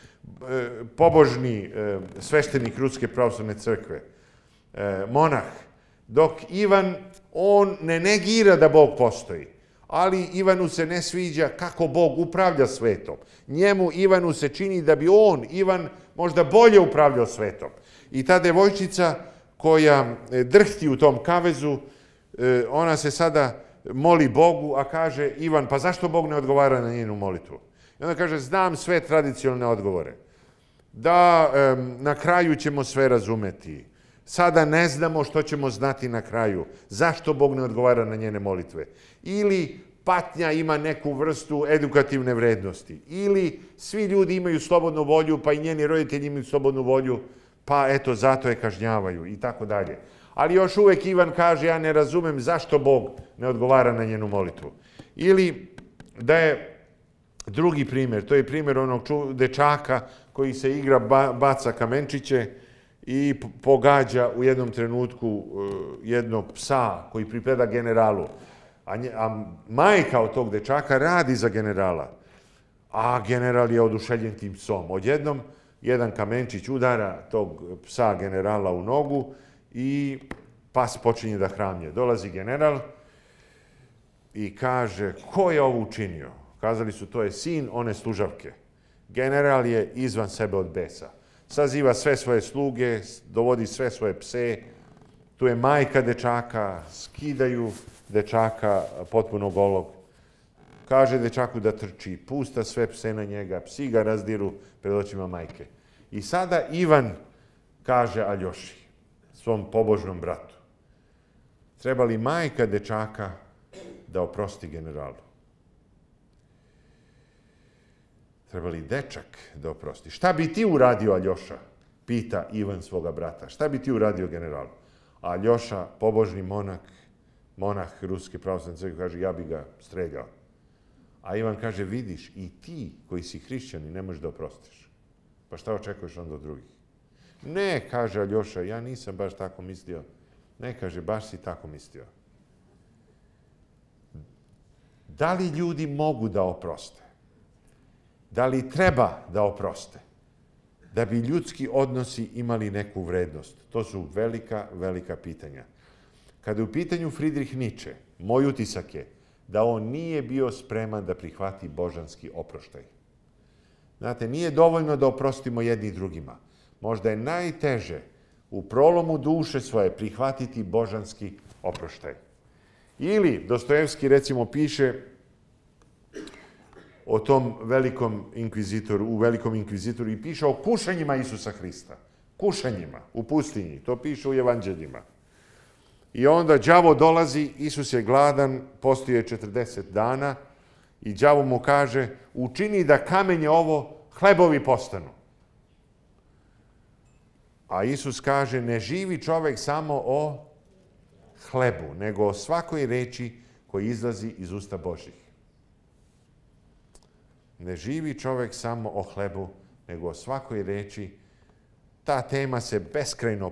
pobožni e, sveštenik Ruske pravoslavne crkve, e, monah, dok Ivan, on ne negira da Bog postoji, ali Ivanu se ne sviđa kako Bog upravlja svetom. Njemu, Ivanu, se čini da bi on, Ivan, možda bolje upravljao svetom. I ta devojčica koja drhti u tom kavezu, e, ona se sada moli Bogu, a kaže Ivan, pa zašto Bog ne odgovara na njenu molitvu? I onda kaže, znam sve tradicionalne odgovore. Da, um, na kraju ćemo sve razumeti. Sada ne znamo što ćemo znati na kraju. Zašto Bog ne odgovara na njene molitve? Ili patnja ima neku vrstu edukativne vrednosti. Ili svi ljudi imaju slobodnu volju, pa i njeni roditelji imaju slobodnu volju, pa eto, zato je kažnjavaju i tako dalje. Ali još uvek Ivan kaže, ja ne razumem zašto Bog ne odgovara na njenu molitvu. Ili da je drugi primjer, to je primjer onog dečaka koji se igra, baca kamenčiće i pogađa u jednom trenutku jednog psa koji pripada generalu. A, nje, a majka od tog dečaka radi za generala. A general je oduševljen tim psom. Odjednom jedan kamenčić udara tog psa generala u nogu i pas počinje da hramlje. Dolazi general i kaže, ko je ovo učinio? Kazali su, to je sin one služavke. General je izvan sebe od besa. Saziva sve svoje sluge, dovodi sve svoje pse. Tu je majka dečaka, skidaju dečaka potpuno golog. Kaže dečaku da trči, pusta sve pse na njega, psi ga razdiru pred očima majke. I sada Ivan kaže Aljoši, svom pobožnom bratu, treba li majka dečaka da oprosti generalu? Treba li dečak da oprosti? Šta bi ti uradio, Aljoša? Pita Ivan svoga brata. Šta bi ti uradio generalu? A Aljoša, pobožni monak, monah Ruske pravoslavne crkve, kaže, ja bi ga streljao. A Ivan kaže, vidiš, i ti koji si hrišćani ne možeš da oprostiš. Pa šta očekuješ onda od drugih? Ne, kaže Aljoša, ja nisam baš tako mislio. Ne, kaže, baš si tako mislio. Da li ljudi mogu da oproste? Da li treba da oproste? Da bi ljudski odnosi imali neku vrednost? To su velika, velika pitanja. Kada je u pitanju Friedrich Nietzsche, moj utisak je da on nije bio spreman da prihvati božanski oproštaj. Znate, nije dovoljno da oprostimo jedni drugima. Možda je najteže u prolomu duše svoje prihvatiti božanski oproštaj. Ili Dostojevski, recimo, piše o tom velikom inkvizitoru, u velikom inkvizitoru i piše o kušanjima Isusa Hrista. Kušanjima u pustinji. To piše u evanđeljima. I onda đavo dolazi, Isus je gladan, postoje četrdeset dana i đavo mu kaže, učini da kamenje ovo hlebovi postanu. A Isus kaže, ne živi čovek samo o hlebu, nego o svakoj reči koji izlazi iz usta Božjih. Ne živi čovek samo o hlebu, nego o svakoj reči. Ta tema se beskrajno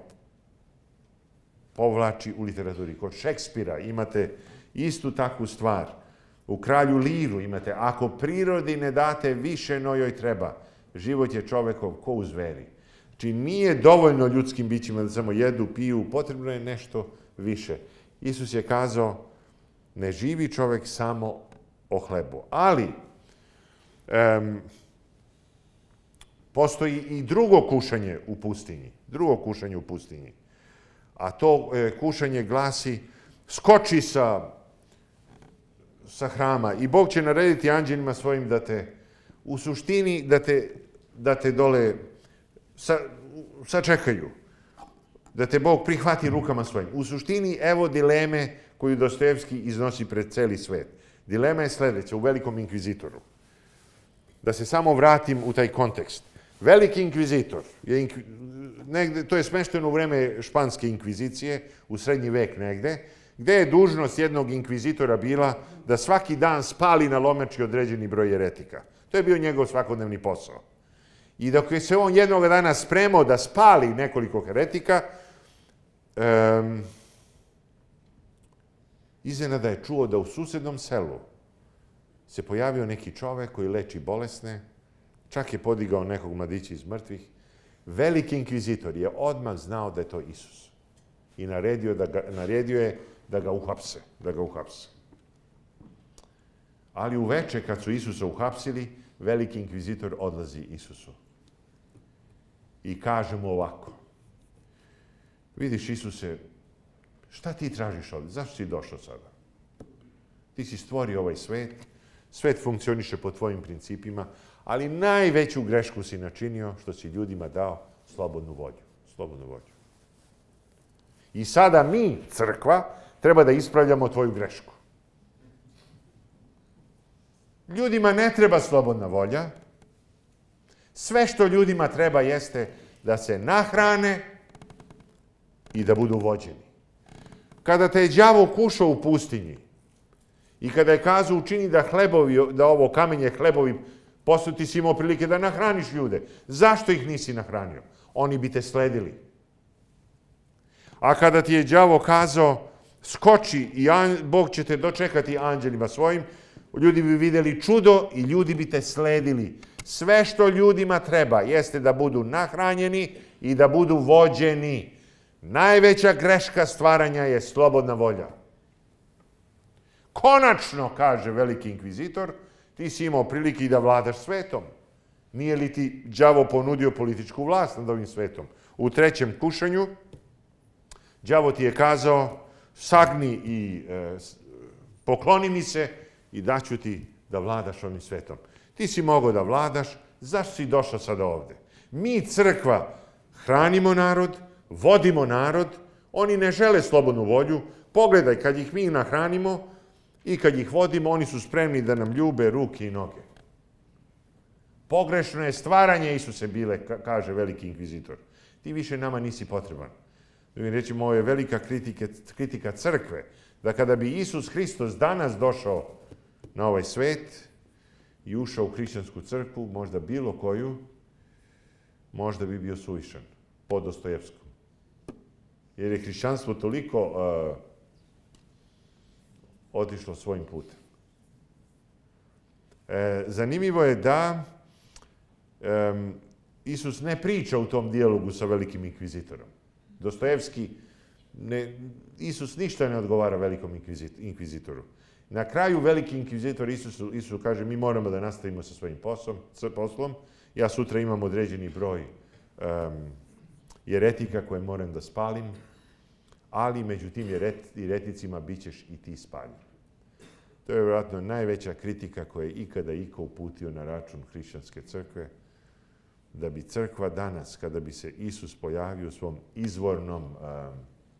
povlači u literaturi. Kod Šekspira imate istu takvu stvar. U Kralju Liru imate, ako prirodi ne date više no joj treba, život je čovekov ko u zveri. Znači nije dovoljno ljudskim bićima da samo jedu, piju, potrebno je nešto više. Isus je kazao, ne živi čovek samo o hlebu. Ali, um, postoji i drugo kušanje u pustinji. Drugo kušanje u pustinji. A to e, kušanje glasi, skoči sa, sa hrama i Bog će narediti anđelima svojim da te, u suštini, da te, da te dole sa, sačekaju. Da te Bog prihvati rukama svojim. U suštini, evo dileme koju Dostojevski iznosi pred celi svet. Dilema je sledeća u Velikom inkvizitoru. Da se samo vratim u taj kontekst. Veliki inkvizitor, je, negde, to je smešteno u vreme španske inkvizicije, u srednji vek negde, gde je dužnost jednog inkvizitora bila da svaki dan spali na lomači određeni broj jeretika. To je bio njegov svakodnevni posao. I dok je se on jednog dana spremao da spali nekoliko heretika, um, iznenada je čuo da u susednom selu se pojavio neki čovek koji leči bolesne, čak je podigao nekog mladića iz mrtvih. Veliki inkvizitor je odmah znao da je to Isus. I naredio, da ga, naredio je da ga uhapse. Da ga uhapse. Ali uveče, kad su Isusa uhapsili, veliki inkvizitor odlazi Isusu. I kaže mu ovako. Vidiš, Isuse, šta ti tražiš ovdje? Zašto si došao sada? Ti si stvorio ovaj svet. Svet funkcioniše po tvojim principima. Ali najveću grešku si načinio što si ljudima dao slobodnu volju. Slobodnu volju. I sada mi, crkva, treba da ispravljamo tvoju grešku. Ljudima ne treba slobodna volja. Sve što ljudima treba jeste da se nahrane i da budu vođeni. Kada te je đavo kušao u pustinji i kada je kazao učini da hlebovi, da ovo kamenje hlebovi, posle ti si imao prilike da nahraniš ljude. Zašto ih nisi nahranio? Oni bi te sledili. A kada ti je đavo kazao, skoči i Bog će te dočekati anđelima svojim, ljudi bi vidjeli čudo i ljudi bi te sledili. Sve što ljudima treba jeste da budu nahranjeni i da budu vođeni. Najveća greška stvaranja je slobodna volja. Konačno, kaže veliki inkvizitor, ti si imao prilike i da vladaš svetom. Nije li ti đavo ponudio političku vlast nad ovim svetom? U trećem kušanju đavo ti je kazao sagni i e, pokloni mi se i daću ti da vladaš ovim svetom. Ti si mogao da vladaš, zašto si došao sada ovde? Mi, crkva, hranimo narod, vodimo narod, oni ne žele slobodnu volju. Pogledaj, kad ih mi nahranimo i kad ih vodimo, oni su spremni da nam ljube ruke i noge. Pogrešno je stvaranje Isuse bile, kaže veliki inkvizitor. Ti više nama nisi potreban. Recimo, ovo je velika kritika, kritika crkve, da kada bi Isus Hristos danas došao na ovaj svet i ušao u hrišćansku crkvu, možda bilo koju, možda bi bio suvišan, po Dostojevskom. Jer je hrišćanstvo toliko uh, otišlo svojim putem. E, zanimljivo je da um, Isus ne priča u tom dijalogu sa velikim inkvizitorom. Dostojevski, ne, Isus ništa ne odgovara velikom inkvizitoru. Na kraju veliki inkvizitor Isusu, Isusu kaže mi moramo da nastavimo sa svojim poslom, poslom. Ja sutra imam određeni broj um, jeretika koje moram da spalim, ali među tim jereticima bit ćeš i ti spaljen. To je vjerojatno najveća kritika koja je ikada iko uputio na račun hrišćanske crkve, da bi crkva danas, kada bi se Isus pojavio u svom izvornom um,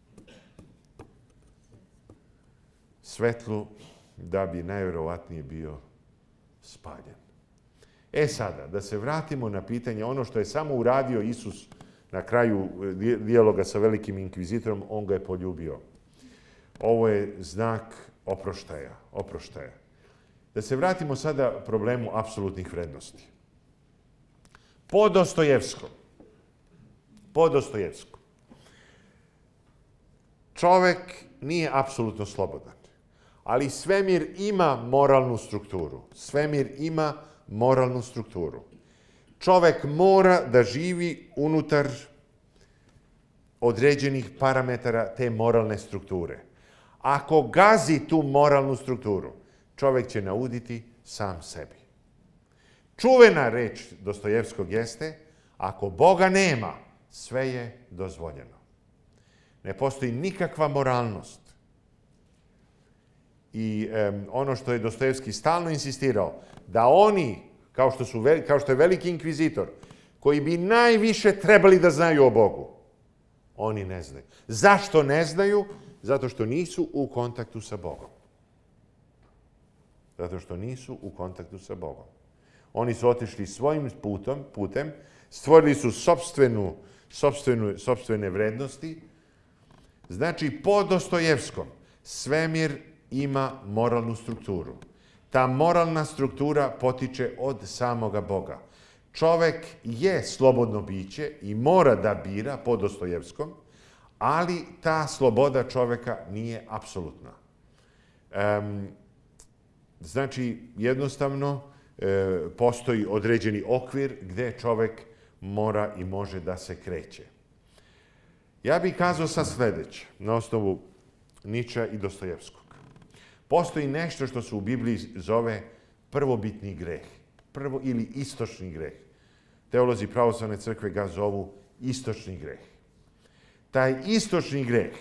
svetlu, da bi najvjerovatnije bio spaljen. E sada, da se vratimo na pitanje, ono što je samo uradio Isus na kraju dijaloga sa velikim inkvizitorom, on ga je poljubio. Ovo je znak oproštaja. oproštaja. Da se vratimo sada problemu apsolutnih vrednosti. Po Dostojevskom, po Dostojevskom, čovek nije apsolutno slobodan, ali svemir ima moralnu strukturu. Svemir ima moralnu strukturu. Čovek mora da živi unutar određenih parametara te moralne strukture. Ako gazi tu moralnu strukturu, čovek će nauditi sam sebi. Čuvena reč Dostojevskog jeste, ako Boga nema, sve je dozvoljeno. Ne postoji nikakva moralnost. I um, ono što je Dostojevski stalno insistirao, da oni, kao što, su, kao što je veliki inkvizitor, koji bi najviše trebali da znaju o Bogu, oni ne znaju. Zašto ne znaju? Zato što nisu u kontaktu sa Bogom. Zato što nisu u kontaktu sa Bogom. Oni su otišli svojim putom, putem, stvorili su sopstvenu, sopstvenu, sopstvene vrednosti. Znači, po Dostojevskom, svemir ima moralnu strukturu. Ta moralna struktura potiče od samoga Boga. Čovek je slobodno biće i mora da bira po Dostojevskom, ali ta sloboda čoveka nije apsolutna. Um, znači, jednostavno, e, postoji određeni okvir gde čovek mora i može da se kreće. Ja bih kazao sad sledeće, na osnovu Niča i Dostojevskog. Postoji nešto što se u Bibliji zove prvobitni greh, prvo ili istočni greh. Teolozi pravoslavne crkve ga zovu istočni greh. Taj istočni greh,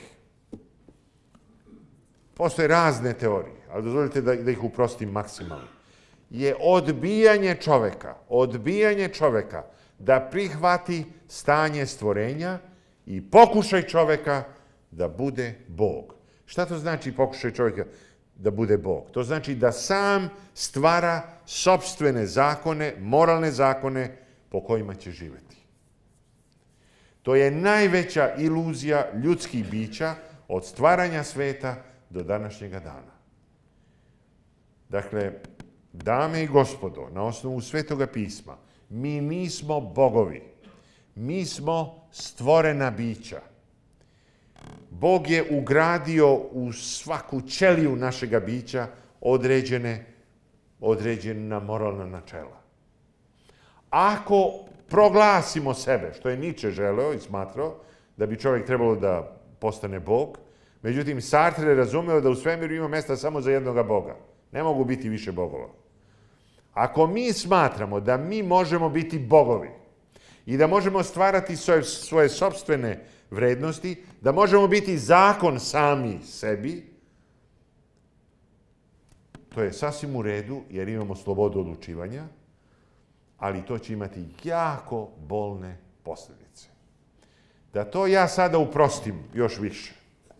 postoje razne teorije, ali dozvolite da, da ih uprostim maksimalno, je odbijanje čoveka, odbijanje čoveka da prihvati stanje stvorenja i pokušaj čoveka da bude Bog. Šta to znači pokušaj čoveka da bude Bog? To znači da sam stvara sopstvene zakone, moralne zakone po kojima će živjeti. To je najveća iluzija ljudskih bića od stvaranja sveta do današnjega dana. Dakle, dame i gospodo, na osnovu Svetoga pisma, mi nismo bogovi. Mi smo stvorena bića. Bog je ugradio u svaku ćeliju našega bića određene, određena moralna načela. Ako proglasimo sebe, što je Niče želeo i smatrao, da bi čovjek trebalo da postane Bog, međutim, Sartre je razumeo da u svemiru ima mesta samo za jednoga Boga. Ne mogu biti više bogova. Ako mi smatramo da mi možemo biti bogovi i da možemo stvarati svoje, svoje sopstvene vrednosti, da možemo biti zakon sami sebi, to je sasvim u redu jer imamo slobodu odlučivanja, ali to će imati jako bolne posljedice. Da to ja sada uprostim još više.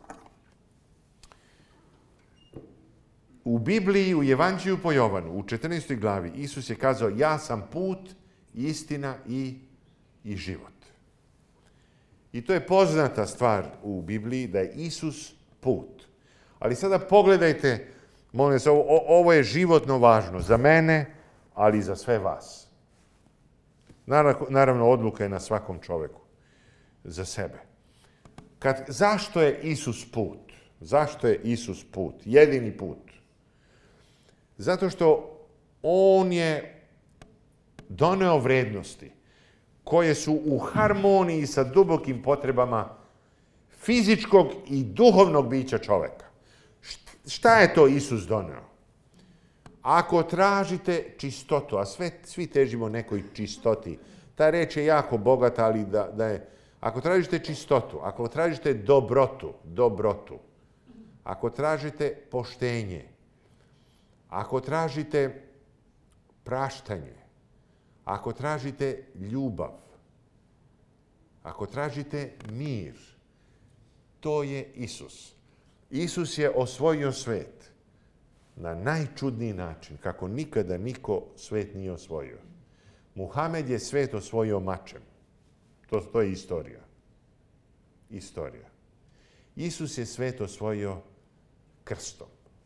U Bibliji, u Evanđelju po Jovanu, u četrnaestoj glavi, Isus je kazao, ja sam put, istina i, i život. I to je poznata stvar u Bibliji, da je Isus put. Ali sada pogledajte, molim vas, ovo, ovo je životno važno za mene, ali i za sve vas. Naravno, odluka je na svakom čoveku, za sebe. Kad, zašto je Isus put? Zašto je Isus put? Jedini put. Zato što on je doneo vrednosti koje su u harmoniji sa dubokim potrebama fizičkog i duhovnog bića čoveka. Šta je to Isus doneo? Ako tražite čistotu, a sve, svi težimo nekoj čistoti, ta reč je jako bogata, ali da, da je, ako tražite čistotu, ako tražite dobrotu, dobrotu, ako tražite poštenje, ako tražite praštanje, ako tražite ljubav, ako tražite mir, to je Isus. Isus je osvojio svet na najčudniji način, kako nikada niko svet nije osvojio. Muhamed je svet osvojio mačem. To, to je istorija. Istorija. Isus je svet osvojio krstom.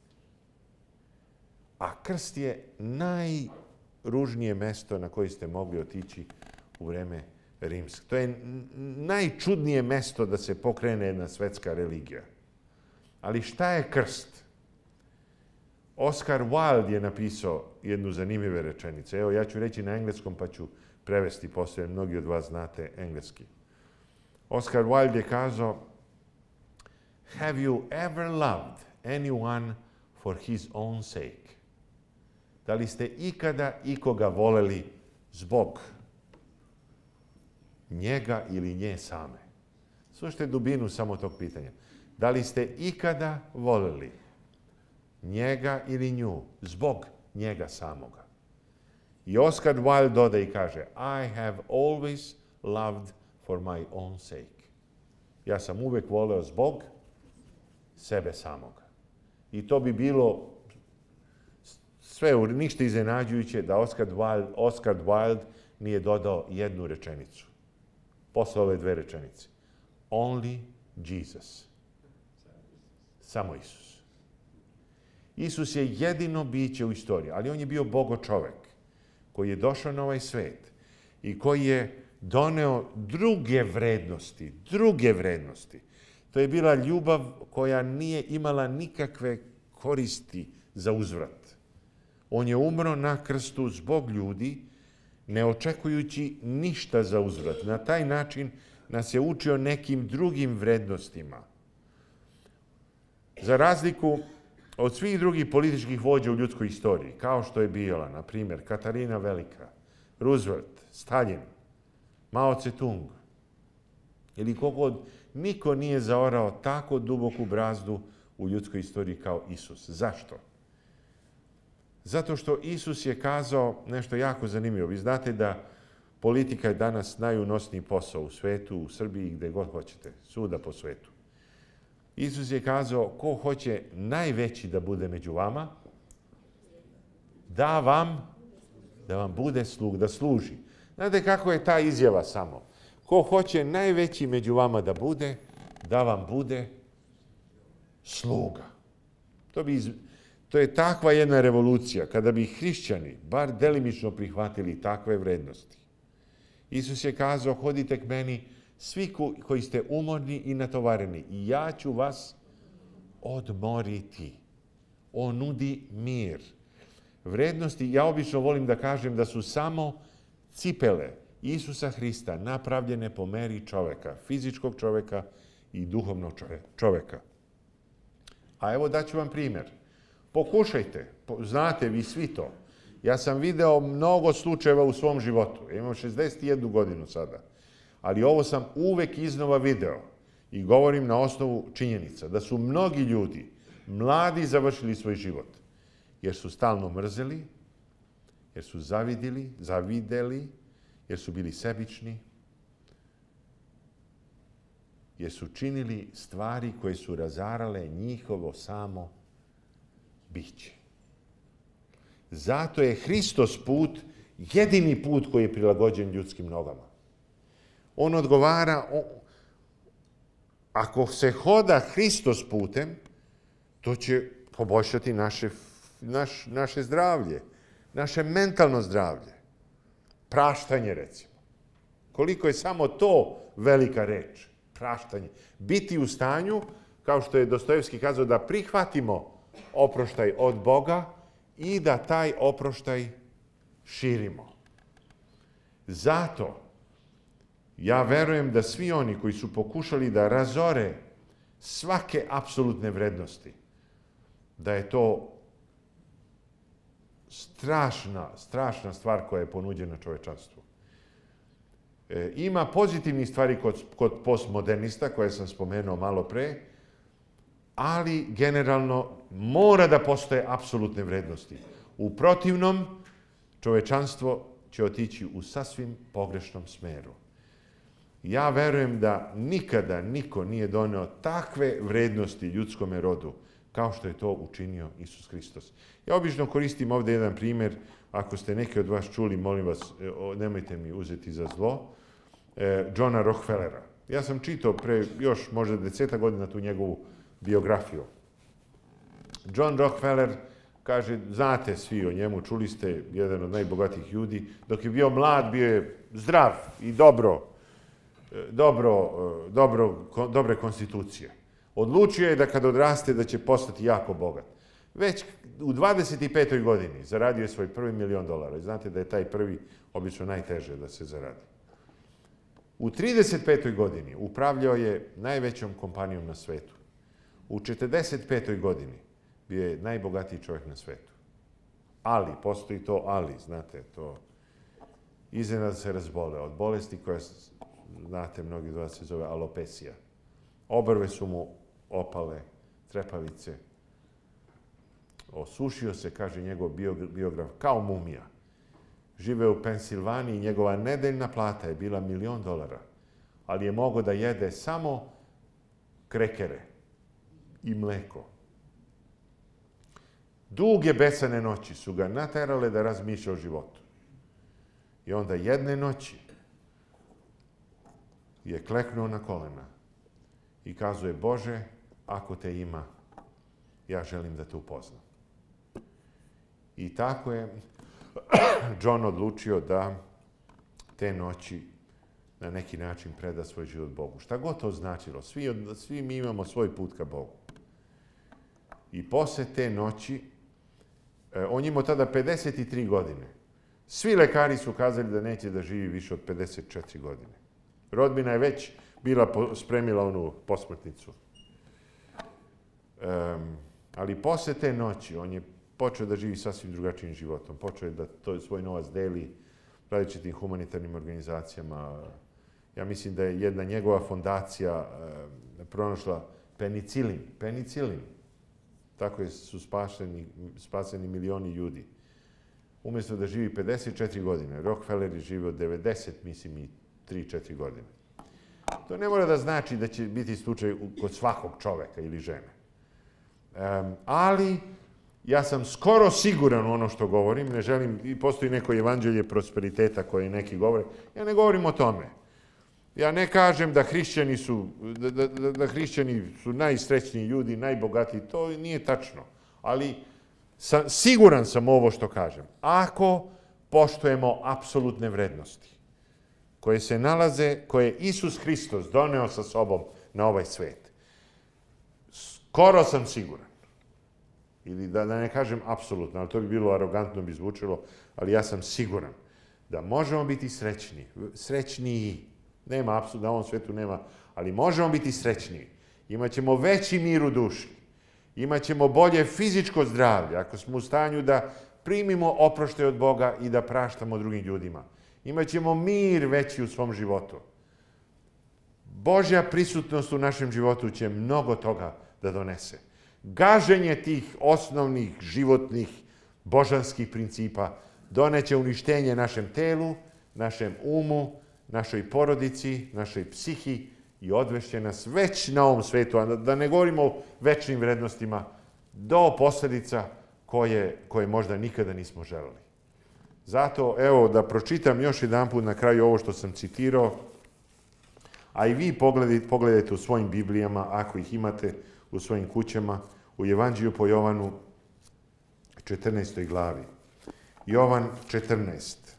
A krst je najružnije mesto na koje ste mogli otići u vreme rimske. To je najčudnije mesto da se pokrene jedna svetska religija. Ali šta je krst? Oscar Wilde je napisao jednu zanimljivu rečenicu. Evo, ja ću reći na engleskom, pa ću prevesti poslije. Mnogi od vas znate engleski. Oscar Wilde je kazao, have you ever loved anyone for his own sake? Da li ste ikada ikoga voleli zbog njega ili nje same? Slušajte dubinu samo tog pitanja. Da li ste ikada voleli njega ili nju zbog njega samoga? I Oscar Wilde doda i kaže, I have always loved for my own sake. Ja sam uvek voleo zbog sebe samoga. I to bi bilo sve ništa iznenađujuće da Oscar Wilde, Oscar Wilde nije dodao jednu rečenicu. Posle ove dve rečenice. Only Jesus. Samo Isus. Isus je jedino biće u istoriji, ali on je bio Bogo čovek koji je došao na ovaj svet i koji je doneo druge vrednosti, druge vrednosti. To je bila ljubav koja nije imala nikakve koristi za uzvrat. On je umro na krstu zbog ljudi, ne očekujući ništa za uzvrat. Na taj način nas je učio nekim drugim vrednostima. Za razliku od svih drugih političkih vođa u ljudskoj istoriji, kao što je bila, na primjer, Katarina Velika, Roosevelt, Stalin, Mao Tse-tung, ili kogod, niko nije zaorao tako duboku brazdu u ljudskoj istoriji kao Isus. Zašto? Zato što Isus je kazao nešto jako zanimljivo. Vi znate da politika je danas najunosniji posao u svetu, u Srbiji, gde god hoćete, svuda po svetu. Isus je kazao, ko hoće najveći da bude među vama, da vam, da vam bude slug, da služi. Znate kako je ta izjava samo? Ko hoće najveći među vama da bude, da vam bude sluga. To, bi, to je takva jedna revolucija, kada bi hrišćani bar delimično prihvatili takve vrednosti. Isus je kazao, hodite k meni, svi koji ste umorni i natovareni, i ja ću vas odmoriti. On nudi mir. Vrednosti, ja obično volim da kažem da su samo cipele Isusa Hrista napravljene po meri čoveka, fizičkog čoveka i duhovnog čoveka. A evo daću vam primjer. Pokušajte, znate vi svi to. Ja sam video mnogo slučajeva u svom životu. Ja imam šezdeset jednu godinu sada. Ali ovo sam uvek iznova video. I govorim na osnovu činjenica da su mnogi ljudi, mladi, završili svoj život. Jer su stalno mrzeli, jer su zavidili, zavideli, jer su bili sebični, jer su činili stvari koje su razarale njihovo samo biće. Zato je Hristos put jedini put koji je prilagođen ljudskim nogama. On odgovara, ako se hoda Hristos putem, to će poboljšati naše, naš, naše zdravlje, naše mentalno zdravlje. Praštanje, recimo. Koliko je samo to velika reč. Praštanje. Biti u stanju, kao što je Dostojevski kazao, da prihvatimo oproštaj od Boga i da taj oproštaj širimo. Zato ja verujem da svi oni koji su pokušali da razore svake apsolutne vrednosti, da je to strašna, strašna stvar koja je ponuđena čovečanstvu. E, ima pozitivnih stvari kod, kod postmodernista, koje sam spomenuo malo pre, ali generalno mora da postoje apsolutne vrednosti. U protivnom, čovečanstvo će otići u sasvim pogrešnom smeru. Ja verujem da nikada niko nije doneo takve vrednosti ljudskome rodu kao što je to učinio Isus Hristos. Ja obično koristim ovdje jedan primjer, ako ste neki od vas čuli, molim vas, nemojte mi uzeti za zlo, Johna Rockefellera. Ja sam čitao pre još možda deseta godina tu njegovu biografiju. John Rockefeller kaže, znate svi o njemu, čuli ste, jedan od najbogatijih ljudi, dok je bio mlad, bio je zdrav i dobro, dobro, dobro, dobre konstitucije. Odlučio je da kad odraste da će postati jako bogat. Već u dvadeset petoj godini zaradio je svoj prvi milion dolara. Znate da je taj prvi obično najteže da se zaradi. U trideset petoj godini upravljao je najvećom kompanijom na svetu. U četrdeset petoj godini bio je najbogatiji čovjek na svetu. Ali, postoji to ali, znate, to iznenada se razboleo od bolesti koja, znate, mnogi od vas se zove alopesija. Obrve su mu opale, trepavice. Osušio se, kaže njegov biograf, kao mumija. Živeo u Pensilvaniji, njegova nedeljna plata je bila milion dolara, ali je mogao da jede samo krekere i mleko. Duge besane noći su ga naterale da razmišlja o životu. I onda jedne noći je kleknuo na kolena i kazuje, Bože, ako te ima, ja želim da te upoznam. I tako je John odlučio da te noći na neki način preda svoj život Bogu. Šta god to značilo, svi, svi mi imamo svoj put ka Bogu. I posle te noći, on imao tada pedeset tri godine. Svi lekari su kazali da neće da živi više od pedeset četiri godine. Rodbina je već bila spremila onu posmrtnicu. Um, ali posle te noći on je počeo da živi sasvim drugačijim životom. Počeo je da to svoj novac deli različitim humanitarnim organizacijama. Ja mislim da je jedna njegova fondacija e, pronašla penicilin. Penicilin. Tako su spašeni, spaseni milioni ljudi. Umjesto da živi pedeset četiri godine, Rockefeller je živio devedeset, mislim, i tri četiri godine. To ne mora da znači da će biti slučaj kod svakog čoveka ili žene. Um, ali ja sam skoro siguran u ono što govorim, ne želim, i postoji neko evanđelje prosperiteta koje neki govore, ja ne govorim o tome. Ja ne kažem da hrišćani su, da, da, da hrišćani su najsrećniji ljudi, najbogatiji, to nije tačno. Ali sam, siguran sam ovo što kažem. Ako poštujemo apsolutne vrednosti koje se nalaze, koje je Isus Hristos doneo sa sobom na ovaj svet, skoro sam siguran, ili da, da ne kažem apsolutno, ali to bi bilo arogantno, bi zvučilo, ali ja sam siguran da možemo biti srećni, srećniji, nema apsolutno, na ovom svetu nema, ali možemo biti srećniji. Imaćemo veći mir u duši, imaćemo bolje fizičko zdravlje, ako smo u stanju da primimo oproštaj od Boga i da praštamo drugim ljudima. Imaćemo mir veći u svom životu. Božja prisutnost u našem životu će mnogo toga da donese. Gaženje tih osnovnih životnih božanskih principa doneće uništenje našem telu, našem umu, našoj porodici, našoj psihi i odvešće nas već na ovom svetu, a da ne govorimo o večnim vrednostima, do posledica koje, koje možda nikada nismo želeli. Zato, evo, da pročitam još jedan put na kraju ovo što sam citirao, a i vi pogledajte, pogledajte u svojim Biblijama, ako ih imate u svojim kućama, u Evanđelju po Jovanu, četrnaestoj glavi. Jovan četrnaest.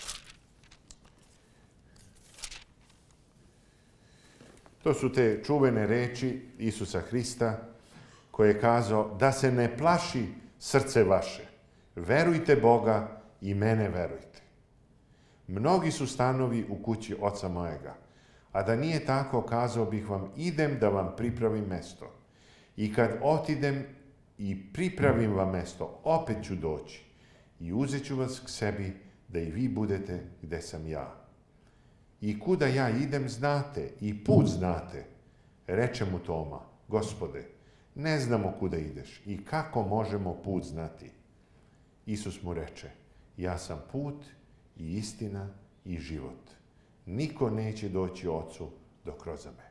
To su te čuvene reči Isusa Hrista, koje je kazao da se ne plaši srce vaše. Verujte Boga i mene verujte. Mnogi su stanovi u kući oca mojega, a da nije tako, kazao bih vam, idem da vam pripravim mesto. I kad otidem i pripravim vam mesto, opet ću doći i uzet ću vas k sebi, da i vi budete gde sam ja. I kuda ja idem znate, i put znate. Reče mu Toma, Gospode, ne znamo kuda ideš i kako možemo put znati. Isus mu reče, ja sam put i istina i život. Niko neće doći Ocu dok kroz me.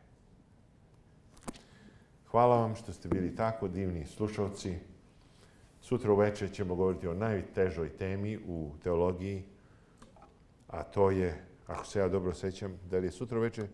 Hvala vam što ste bili tako divni slušalci. Sutra uveče ćemo govoriti o najtežoj temi u teologiji, a to je, ako se ja dobro sećam, da li je sutra uveče?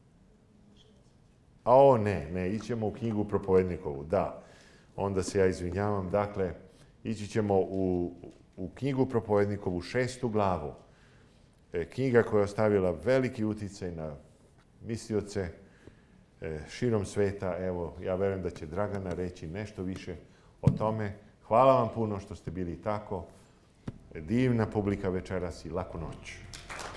A o ne, ne, ićemo u knjigu Propovednikovu, da. Onda se ja izvinjavam. Dakle, ići ćemo u, u knjigu Propovednikovu, šestu glavu. E, knjiga koja je ostavila veliki uticaj na mislioce e, širom sveta. Evo, ja verujem da će Dragana reći nešto više o tome. Hvala vam puno što ste bili tako. Divna publika večeras i laku noć.